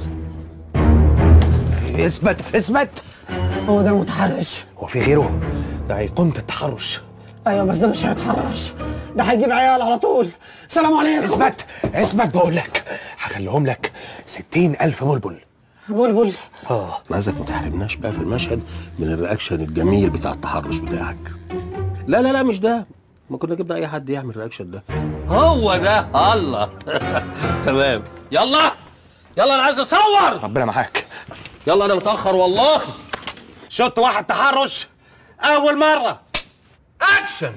اثبت اثبت. هو ده المتحرش. هو في غيره؟ ده ايقونه التحرش. ايوه بس ده مش هيتحرش، ده هيجيب عيال على طول. سلام عليكم. اثبت اثبت بقول لك. هخليهم لك ستين ألف بلبل. بلبل. اه انا عايزك ما تحرمناش بقى في المشهد من الرياكشن الجميل بتاع التحرش بتاعك. لا لا لا مش ده، ما كنا جبنا اي حد يعمل الرياكشن ده. هو ده. الله تمام. يلا يلا انا عايز اصور. ربنا معاك. يلا انا متاخر والله. شوت واحد تحرش اول مره. اكشن.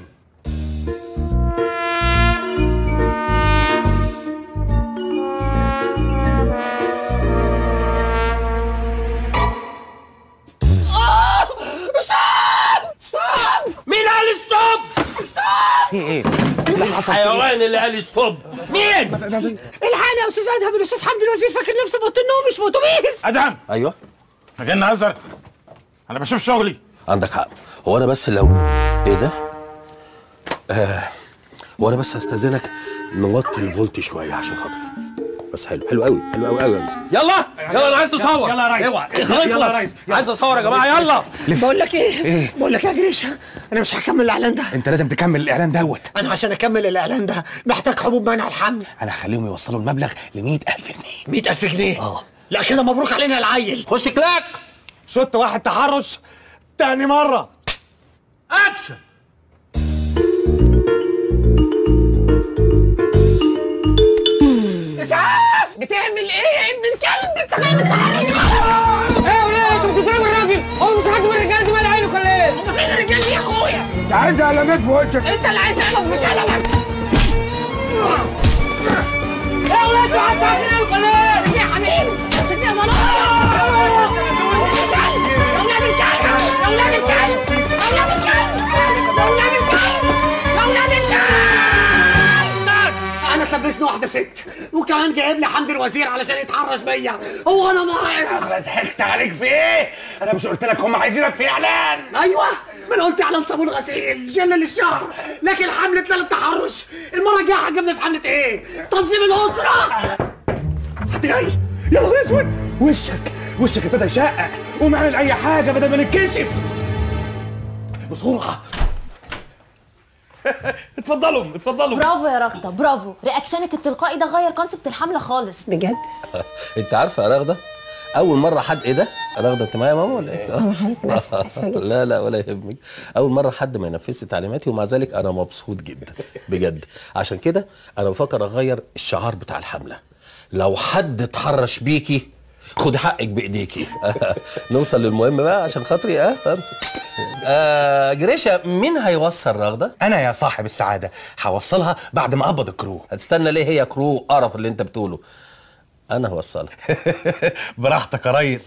مين قال ستوب؟ ستوب. في ايه؟ الحيوان اللي قال ستوب مين؟ الحقني يا استاذ ادهم، الاستاذ حمدي الوزير فاكر نفسه في اوضه النوم مش في اتوبيس. ادهم. ايوه احنا جايين نهزر. انا بشوف شغلي. عندك حق. هو انا بس لو ايه ده؟ آه هو انا بس هستاذنك نوطي الفولت شويه عشان خاطري. بس حلو حلو قوي حلو قوي قوي. يلا يلا انا عايز اصور. يلا يا ريس. اوعى يلا يا ريس. عايز اصور يا جماعه. يلا. بقول لك ايه؟ ايه؟ بقول لك يا جريشه انا مش هكمل الاعلان ده. انت لازم تكمل الاعلان دوت. انا عشان اكمل الاعلان ده محتاج حبوب منع الحمل. انا هخليهم يوصلوا المبلغ ل مية ألف جنيه. مية ألف جنيه؟ اه. لا كده مبروك علينا العيل. خش كلاك. شوت واحد تحرش تاني مره. اكشن. اسعاف. بتعمل ايه يا ابن الكلب؟ انت فاهم التحرش؟ ايه يا ولاد انتوا بتضربوا الراجل؟ هو مش حد من الرجاله دي مال عينه ولا ايه؟ هم فين الرجاله دي يا اخويا؟ انت عايز علامات بوجهك. انت اللي عايز علامات مش علامات. ايه يا ولاد انتوا عايزين علامات ولا ايه؟ يا حبيبي سيبني يا ضلال. يا ولاد الكلب يا ولاد الكلب يا ولاد الكلب يا ولاد الكلب يا ولاد الكلب. انا اتلبست ناقصني واحده ست، وكمان جايب لي حمد الوزير علشان يتحرش بيا. هو انا ناقص؟ انا ضحكت عليك في ايه؟ انا مش قلت لك هم عايزينك في اعلان؟ ايوه، ما انا قلت اعلان صابون غسيل جل للشهر، لكن حمله لا للتحرش. المره الجايه هتجيبني في حمله ايه؟ تنظيم الاسره. حد جاي؟ يا نهار اسود، وشك وشك ابتدى يشقق. قوم اعمل اي حاجه بدل ما نتكشف بسرعه. اتفضلوا اتفضلوا. برافو يا رغده، برافو. رياكشنك التلقائي ده غير كونسبت الحمله خالص. بجد؟ انت عارفه يا رغده، اول مره حد ايه ده؟ رغده انت معايا يا ماما ولا ايه؟ اه حضرتك اسفه اسفه جدا. لا لا ولا يهمك. اول مره حد ما ينفذش تعليماتي، ومع ذلك انا مبسوط جدا بجد. عشان كده انا بفكر اغير الشعار بتاع الحمله. لو حد اتحرش بيكي خدي حقك بايديكي. نوصل للمهم بقى عشان خاطري. اه فهمت. آه جريشة، مين هيوصل رغده؟ انا يا صاحب السعاده هوصلها بعد ما اقبض الكرو. هتستنى ليه؟ هي كرو قرف اللي انت بتقوله. انا هوصلها. براحتك يا ريس.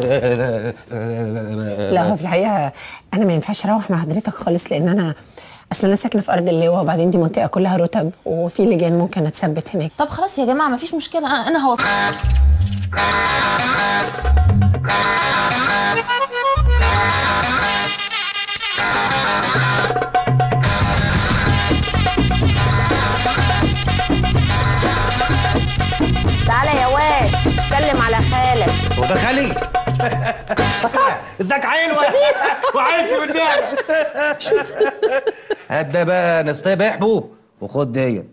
لا هو في الحقيقه انا ما ينفعش اروح مع حضرتك خالص، لان انا اصل انا ساكنه في ارض اللواء، وبعدين دي منطقه كلها رتب وفي لجان ممكن اتثبت هناك. طب خلاص يا جماعه مفيش مشكله، انا هوصل. تعالى يا واد اتكلم على خالك. هو ده خالي؟ ازيك علوه وعايش من النعمه. هات ده بقى نصطيب احبو وخد ديت.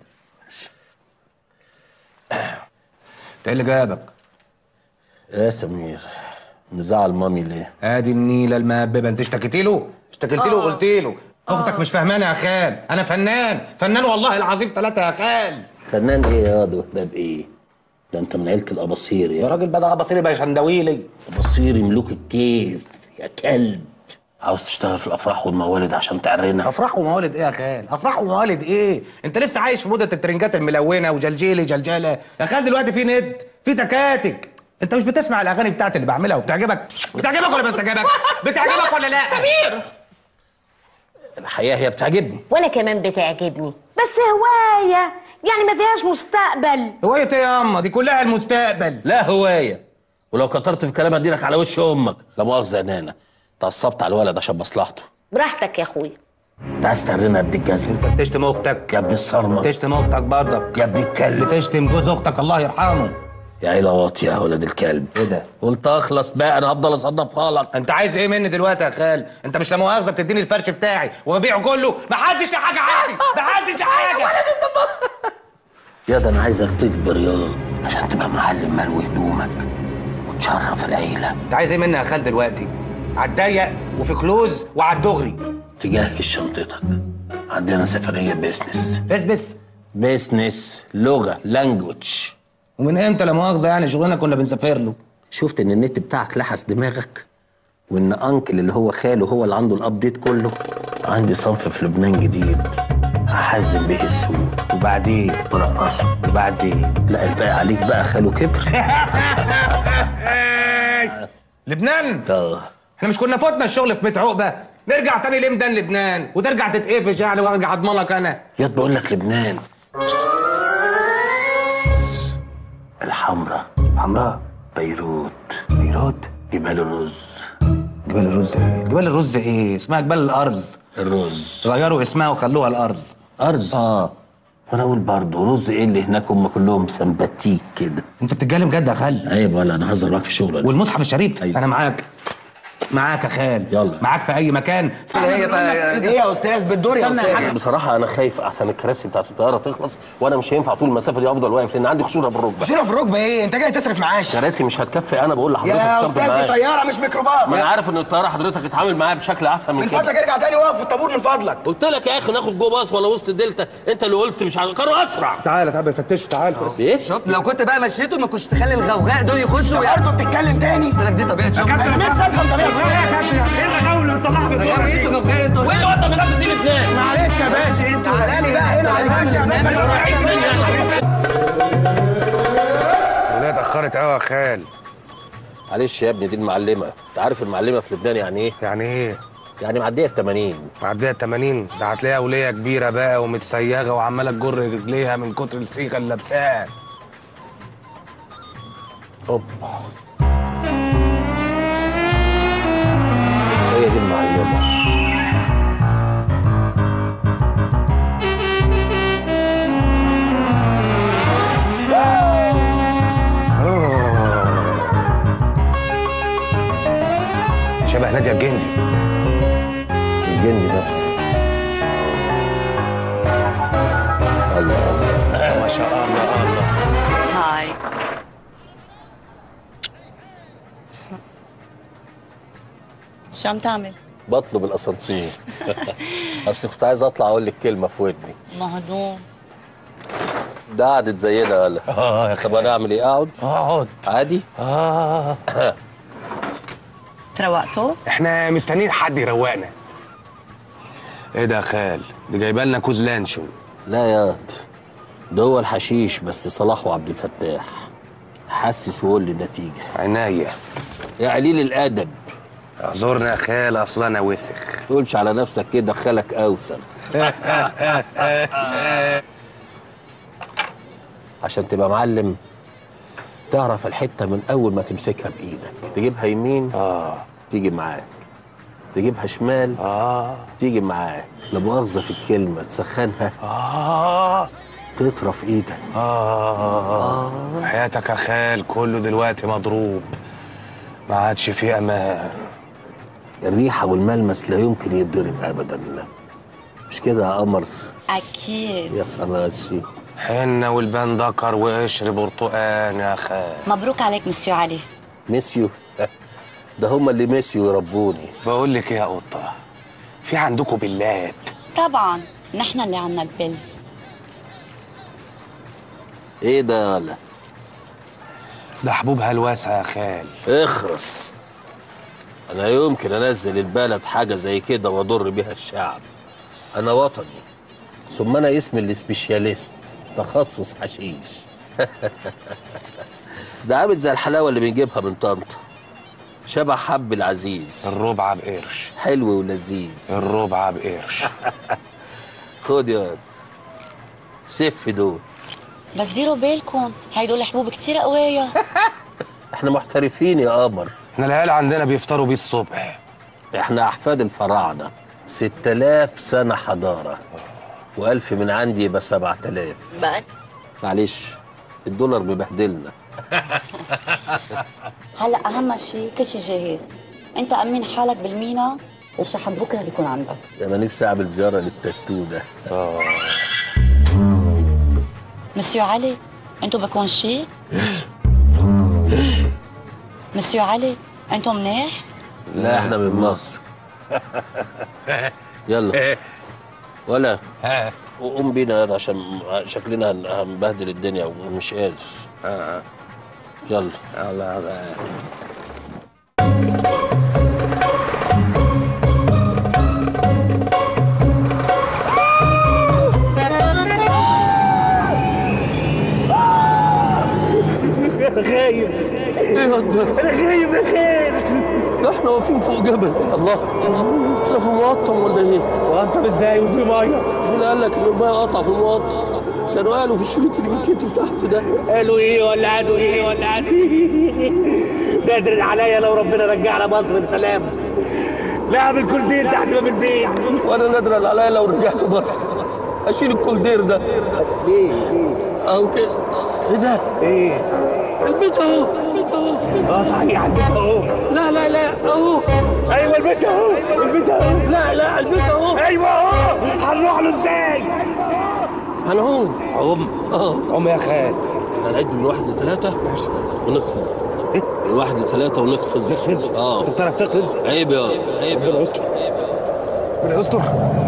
انت ايه اللي جابك؟ يا سمير مزعل مامي ليه؟ ادي النيله المهببه. انت اشتكيتي له؟ اشتكيتي له وقلت له اختك مش فاهمانه يا خال. انا فنان فنان والله العظيم ثلاثه يا خال. فنان ايه يا ده؟ ده بايه؟ ده انت من عيله الاباصير يا راجل بقى اباصيري بقى شندويلي. اباصيري ملوك الكيف يا كلب. عاوز تشتغل في الافراح والموالد عشان تعرنا؟ افراح وموالد ايه يا خال؟ افراح وموالد ايه؟ انت لسه عايش في موضه الترنجات الملونه وجلجيلي جلجاله يا خال. دلوقتي في ند، في تكاتك. انت مش بتسمع الاغاني بتاعتي اللي بعملها وبتعجبك؟ بتعجبك ولا بتعجبك؟ بتعجبك ولا لا؟ سمير الحقيقه هي بتعجبني، وانا كمان بتعجبني، بس هوايه يعني ما فيهاش مستقبل. هوايه ايه يا اما؟ دي كلها المستقبل. لا هوايه، ولو كترت في كلام اديلك على وش امك. لا مؤاخذه يا نانا، اتعصبت على الولد عشان مصلحته. براحتك يا اخويا. انت عايز تعرنا يا ابن الجزم؟ انت بتشتم اختك يا ابن الصرمه. بتشتم اختك برضك يا ابن الكلب. بتشتم جوز اختك الله يرحمه. يا عيله واطيه يا ولد الكلب. ايه ده؟ قلت اخلص بقى، انا هفضل اصنفها لك. انت عايز ايه مني دلوقتي يا خال؟ انت مش لا مؤاخذه بتديني الفرش بتاعي وببيعه كله؟ محدش له حاجه عندي، محدش له حاجه. يا ده انا عايزك تكبر يا عشان تبقى معلم ملو هدومك وتشرف العيله. انت عايز ايه مني يا خال دلوقتي؟ على الضيق وفي كلوز وعلى الدغري. تجهز شنطتك، عندنا سفريه بيزنس. بس بس بيزنس لغه لانجوج. ومن امتى لا مؤاخذه يعني شغلنا كنا بنسافر له؟ شفت ان النت بتاعك لحس دماغك، وان انكل اللي هو خاله هو اللي عنده الابديت كله. عندي صنف في لبنان جديد هحزم به السوق، وبعدين برقصه، وبعدين لا الباقي عليك بقى. خاله كبر. لبنان؟ اه احنا مش كنا فوتنا الشغل في بيت عقبه؟ نرجع تاني لمدان لبنان وترجع تتقفش يعني وارجع اضمنك انا. ياض بقول لك لبنان الحمراء. حمراء؟ بيروت. بيروت؟ جبال الرز. جبال الرز ايه؟ جبال الرز ايه؟ اسمها جبال الارز. الرز غيروا اسمها وخلوها الارز. ارز؟ اه. وانا اقول برضه رز ايه اللي هناك؟ هم كلهم سمباتيك كده. انت بتتكلم جد يا خال؟ ايوه ولا انا هزر معاك في الشغل. والمصحف الشريف؟ أيوة. انا معاك معاك يا خال. يلا معاك في اي مكان. هي ايه يا استاذ بالدور يا استاذ؟ بصراحه انا خايف احسن الكراسي بتاعت الطياره تخلص، وانا مش هينفع طول المسافه دي افضل واقف لان عندي خشونه في الركبه. خشونه في الركبه ايه؟ انت جاي تصرف معاش؟ كراسي مش هتكفي. انا بقول لحضرتك يا استاذ دي طياره مش ميكروباص. ما انا عارف ان الطياره حضرتك اتعامل معايا بشكل احسن من, من كده. فضلك ارجع تاني واقف في الطابور من فضلك. قلت لك يا اخي ناخد جو باص ولا وسط الدلتا، انت اللي قلت مش عارف. كانوا اسرع. تعالى تعالى فتشوا تعالى. ايه؟ شفت لو كنت بقى مشيته ما كنتش تخلي الغوغاء دول يخشوا برضه بتتكلم تاني. قلت لك دي طبيعه شغل. انا نفسي افهم طبيعه شغل. ايه الرجاوله اللي بتطلعها من الدور دي؟ انتوا غوغاء انتوا. وايه اللي ودى من نفس دي لبنان؟ معلش يا باشا انتوا تعالى بقى هنا على وليه اتاخرت قوي يا خال؟ معلش يا ابني دي المعلمه. انت عارف المعلمه في لبنان يعني ايه؟ يعني ايه؟ يعني معديه ال تمانين. معديه ال تمانين؟ ده هتلاقيها وليه كبيره بقى ومتسيغه وعماله تجر رجليها من كتر السيخه اللي لابساها. اوبا، هي دي المعلمه. شبه نادية الجندي. الجندي نفسه. الله الله ما شاء الله الله. هاي. شو عم تعمل؟ بطلب الاسانسير. اصل كنت عايز اطلع اقول لك كلمه في ودني. مهضوم. ده قعدت زينا ولا؟ اه يا طب انا اعمل ايه؟ اقعد؟ اقعد عادي؟ اه. تروقتوا؟ احنا مستنيين حد يروقنا. ايه ده يا خال؟ دي جايبه لنا كوز لانشون. لا ياض، ده هو الحشيش بس صلاح وعبد الفتاح. حسس وقول لي النتيجه. عناية يا قليل الادب. اعذرنا يا خال، اصل انا وسخ. ما تقولش على نفسك كده، خالك اوسخ. عشان تبقى معلم تعرف الحته من اول ما تمسكها بايدك. تجيبها يمين اه تيجي معاك، تجيبها شمال اه تيجي معاك. لا مؤاخذه في الكلمه، تسخنها اه تطرف ايدك. آه. اه حياتك يا خال كله دلوقتي مضروب، ما عادش فيه امان. الريحه والملمس لا يمكن يتضرب ابدا. مش كده يا قمر؟ اكيد يا خلاصي. حنة والبان دكر وقشر برتقان يا خال. مبروك عليك مسيو علي. ميسيو؟ ده هم اللي ميسيو يربوني. بقول لك ايه يا قطه، في عندكم بلات؟ طبعا نحن اللي عنا البلز. ايه ده يالا؟ ده حبوب هلوسه يا خال. اخرس. انا يمكن انزل البلد حاجه زي كده واضر بيها الشعب. انا وطني، ثم انا اسمي السبيشاليست، تخصص حشيش. ده عامل زي الحلاوه اللي بنجيبها من طنطا، شبه حب العزيز. الربع بقرش. حلو ولذيذ. الربع بقرش. خد ياض، سف دول. بس ديروا بالكم، هيدول حبوب كتير قوية. احنا محترفين يا قمر. احنا العيال عندنا بيفطروا بيه الصبح. احنا احفاد الفراعنه، ست آلاف سنه حضاره، وألف من عندي يبقى سبعة آلاف. بس معلش الدولار ببهدلنا. هلا اهم شيء كل شيء جاهز. انت امين حالك بالمينا، الشحن بكره بيكون عندك. انا نفسي اعمل زياره للتاتو ده. اه مسيو علي، انتو بكون شيء؟ مسيو علي، انتو منيح؟ لا احنا من مصر. يلا ولا قوم بينا عشان شكلنا هنبهدل الدنيا ومش قادر. اه يلا يلا يلا. انا خايف. ايه ده؟ انا خايف يا خير. ده احنا واقفين فوق جبل. الله، احنا في مقطم ولا ايه؟ مقطم ازاي وفي ميه؟ مين قال لك ان الميه قطع في المقطم؟ كانوا قالوا في الشريط اللي بيتكتب تحت ده. قالوا ايه ولا قالوا ايه ولا قالوا ايه؟ قادر عليا لو ربنا رجعنا مصر بسلام. لعب الكولدير تحت باب البيت. وانا نادر عليا لو رجعت مصر اشيل الكولدير ده. ليه؟ ليه؟ اهو كده. ايه ده؟ ايه؟ البيت اهو، البيت اهو. اه صحيح البيت اهو. لا لا لا اهو. ايوه البيت اهو، البيت اهو. لا لا البيت اهو. ايوه اهو. هنروح له ازاي؟ هنعوم. عوم؟ اه عوم يا خال. هنعد من واحد لثلاثة ونقفز. ايه؟ من واحد لثلاثة ونقفز. نقفز؟ اه. انت بتعرف تقفز؟ عيب يا عيب. ربنا يستر. ربنا يستر.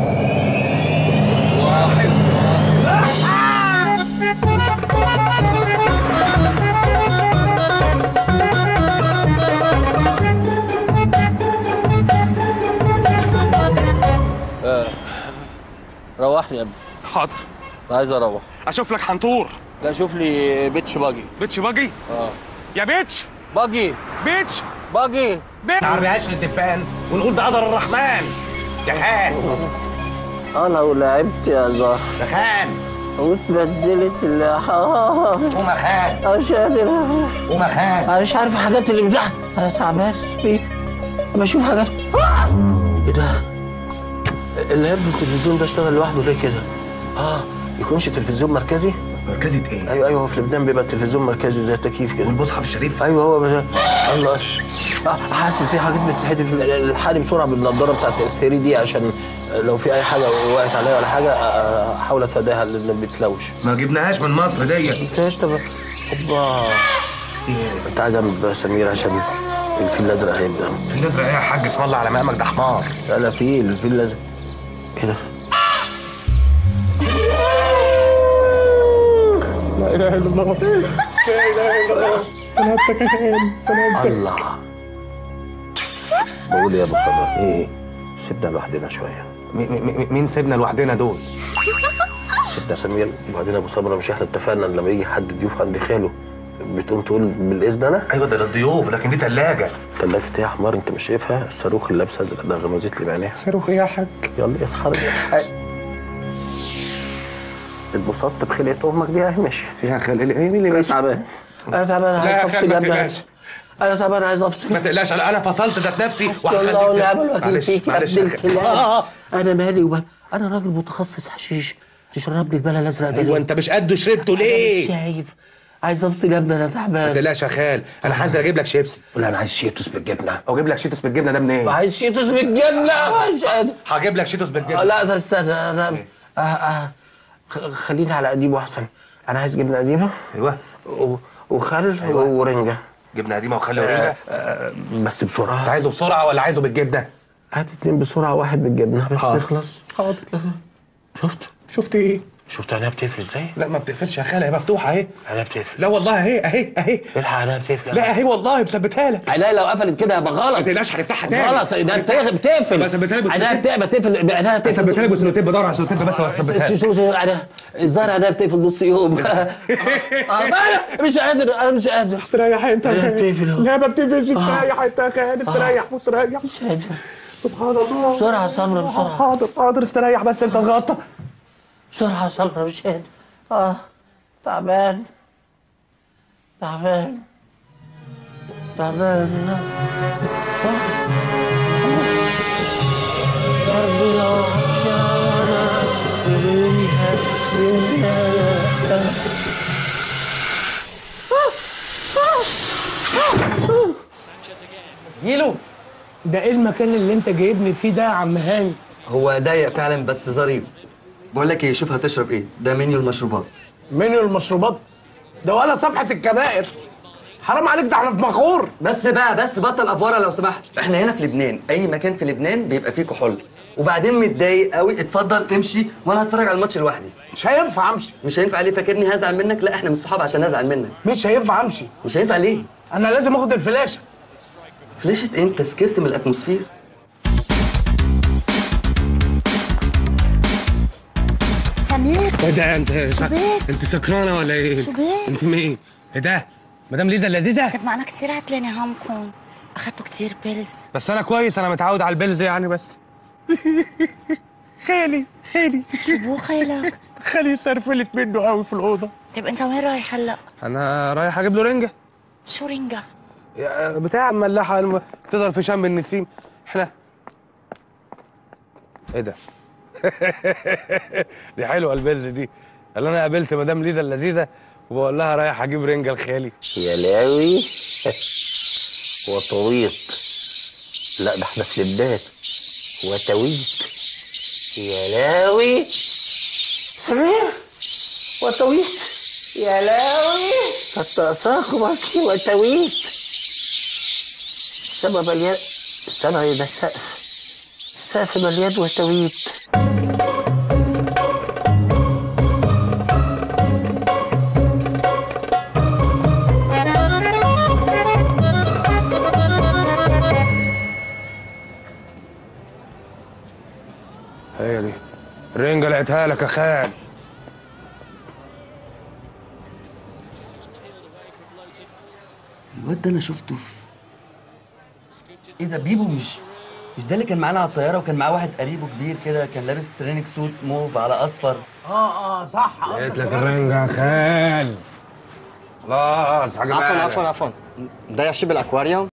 واحد. آه. روحني يا ابني. حاضر. عايز اروح. اشوف لك حنطور. لا شوف لي بيتش باجي. بيتش باجي؟ اه. يا بيتش باجي. بيتش باجي. بيتش. عربي عشرة دبان ونقول ده قدر الرحمن. يا خان اه لو لعبت يا زهر يا خان واتبدلت اللي قوم يا خان. انا مش قادر قوم يا خان. انا مش عارف الحاجات اللي بتاع انا تعبان بيه بشوف حاجات. ايه ده؟ اللاب التلفزيون ده اشتغل لوحده ليه كده؟ اه يكونش تلفزيون مركزي؟ مركزي ايه؟ ايوه ايوه في لبنان بيبقى التلفزيون مركزي زي التكييف كده. والمصحف الشريف؟ ايوه هو بس. الله اه حاسس في حاجات بتتحدف الحالي بسرعه بالنضاره بتاعت الثري دي عشان لو في اي حاجه وقعت عليا ولا حاجه احاول اتفاداها لان بتلوش. ما جبناهاش من مصر ديت. ما جبتهاش. طب اوبا تعالى جنب سمير عشان الفيل الازرق هيبدا. الفيل الازرق ايه يا حاج؟ اسم الله على مقامك ده حمار. لا لا في الفيل الازرق كده. لا اله الا الله. لا اله الا الله. سلامتك يا خان. سلامتك. الله. بقول يا ابو صبر ايه؟ سيبنا لوحدنا شويه. مين سيبنا لوحدنا دول؟ سيبنا سمير وبعدين ابو صبر. مش احنا اتفقنا ان لما يجي حد ضيوف عند خاله بتقوم تقول بالاذن انا؟ ايوه ده للضيوف لكن دي ثلاجه. ثلاجه ايه يا حمار؟ انت مش شايفها؟ الصاروخ اللي لابسه ازرق ده غمزت لي بعينيها. صاروخ ايه يا حاج؟ يلا اتحرك. اتبسطت بخلقه امك دي اهي ماشي. فيها خلق ايه؟ مين اللي ماشي؟ تعبان. انا تعبان عايز افصل يا ابني. انا تعبان عايز افصل. ما تقلقش انا فصلت ذات نفسي وهخليك. الله ونعم الوكيل فيك يا ابن الكلاب. آه. انا مالي وبال. انا راجل متخصص حشيش تشرب لي البلا الازرق ده. ايوه انت مش قده شربته ليه؟ مش شايف. عايز افصل يا ابني انا تعبان. ما تقلقش يا خال انا هنزل اجيب لك شيبسي. ولا انا عايز شيتوس بالجبنه. او اجيب لك شيتوس بالجبنه ده منين؟ عايز شيتوس بالجبنه. مش قادر. هجيب لك شيتوس بالجبنه. لا ده استنى انا آه آه خليني على قديمه احسن. انا عايز جبنه قديمه. ايوه وخل أيوة. ورنجه. جبنه قديمه وخل ورنجه. آه آه بس بسرعه. انت عايزه بسرعه ولا عايزه بالجبنه؟ هات اتنين بسرعه واحد بالجبنه بس حاضر. يخلص. حاضر. شفت؟ شفت ايه؟ شفت عينيها بتقفل ازاي؟ لا ما بتقفلش يا خاله هي مفتوحه اهي. عينيها بتقفل. لا والله اهي اهي اهي. الحق عينيها بتقفل. لا اهي والله مثبتها لك. عينيها لو قفلت كده هيبقى غلط. ما تقلقش هنفتحها تاني. غلط ده بتقفل. مثبتها لك. عينيها بتقفل. عينيها بتقفل. مثبتها لك بسلوتيب. بدور على سلوتيب بس واثبتها لك. شوف عينيها الظاهر عينيها بتقفل نص يوم. اه مش قادر انا مش قادر. استريح انت يا خال. لا ما بتقفلش. استريح انت يا خال. استريح مستريح. مش قادر. سبحان الله. بسرعه سمره بسرعه. حاضر حاضر استريح بس انت اتغطى. بسرعه سمره مش قادر. اه تعبان تعبان تعبان. قلبي لو عطشانة ريها ريها. جيلو ده ايه المكان اللي انت جايبني فيه ده يا عم هاني؟ هو ضيق فعلا بس ظريف. بقول لك ايه، شوف هتشرب ايه. ده منيو المشروبات. منيو المشروبات ده ولا صفحه الكبائر؟ حرام عليك ده احنا في مخور. بس بقى بس بطل افوره لو سمحت. احنا هنا في لبنان، اي مكان في لبنان بيبقى فيه كحول. وبعدين متضايق قوي اتفضل تمشي وانا هتفرج على الماتش لوحدي. مش هينفع امشي. مش هينفع ليه؟ فاكرني هزعل منك؟ لا احنا مش صحاب عشان ازعل منك. مش هينفع امشي. مش هينفع ليه؟ انا لازم اخد الفلاشه. فلاشة ايه؟ انت سكرت من الاتموسفير. سمير ايه ده انت شبيك. انت سكرانه ولا ايه؟ شبيك. انت مين؟ ايه ده؟ مدام ليزا اللذيذه؟ كنت معنا كتير عتلاني همكم. اخدتوا كتير بيلز. بس انا كويس انا متعود على البلز يعني بس. خالي خالي شو بو خيلك؟ خالي سرفلت منه قوي في الاوضه. طيب انت وين رايح هلا؟ انا رايح اجيب له رنجه. شو رنجة؟ بتاع ملاحه الم... تظهر في شم النسيم. احنا ايه ده؟ دي حلوه البلز دي. اللي انا قابلت مدام ليزا اللذيذه وبقول لها رايح اجيب رنجه لخالي. يا لاوي وطويط. لا ده احنا في لبنان. وتويت. يا لاوي سمير وتويت. يا لاوي التأساق مصري وتويت. السما مليان. السما ايه ده؟ السقف. السقف مليان وتويت. هي دي الرنجه لقيتها لك يا خال. الواد ده انا شفته في ايه ده؟ بيبو مش مش ده اللي كان معانا على الطياره وكان معاه واحد قريبه كبير كده كان لابس تريننج سوت موف على اصفر؟ اه اه صح. لقيت لك الرنجة يا خال. خلاص حاجة عفوا عفوا عفوا ده يا شيب الاكواريوم.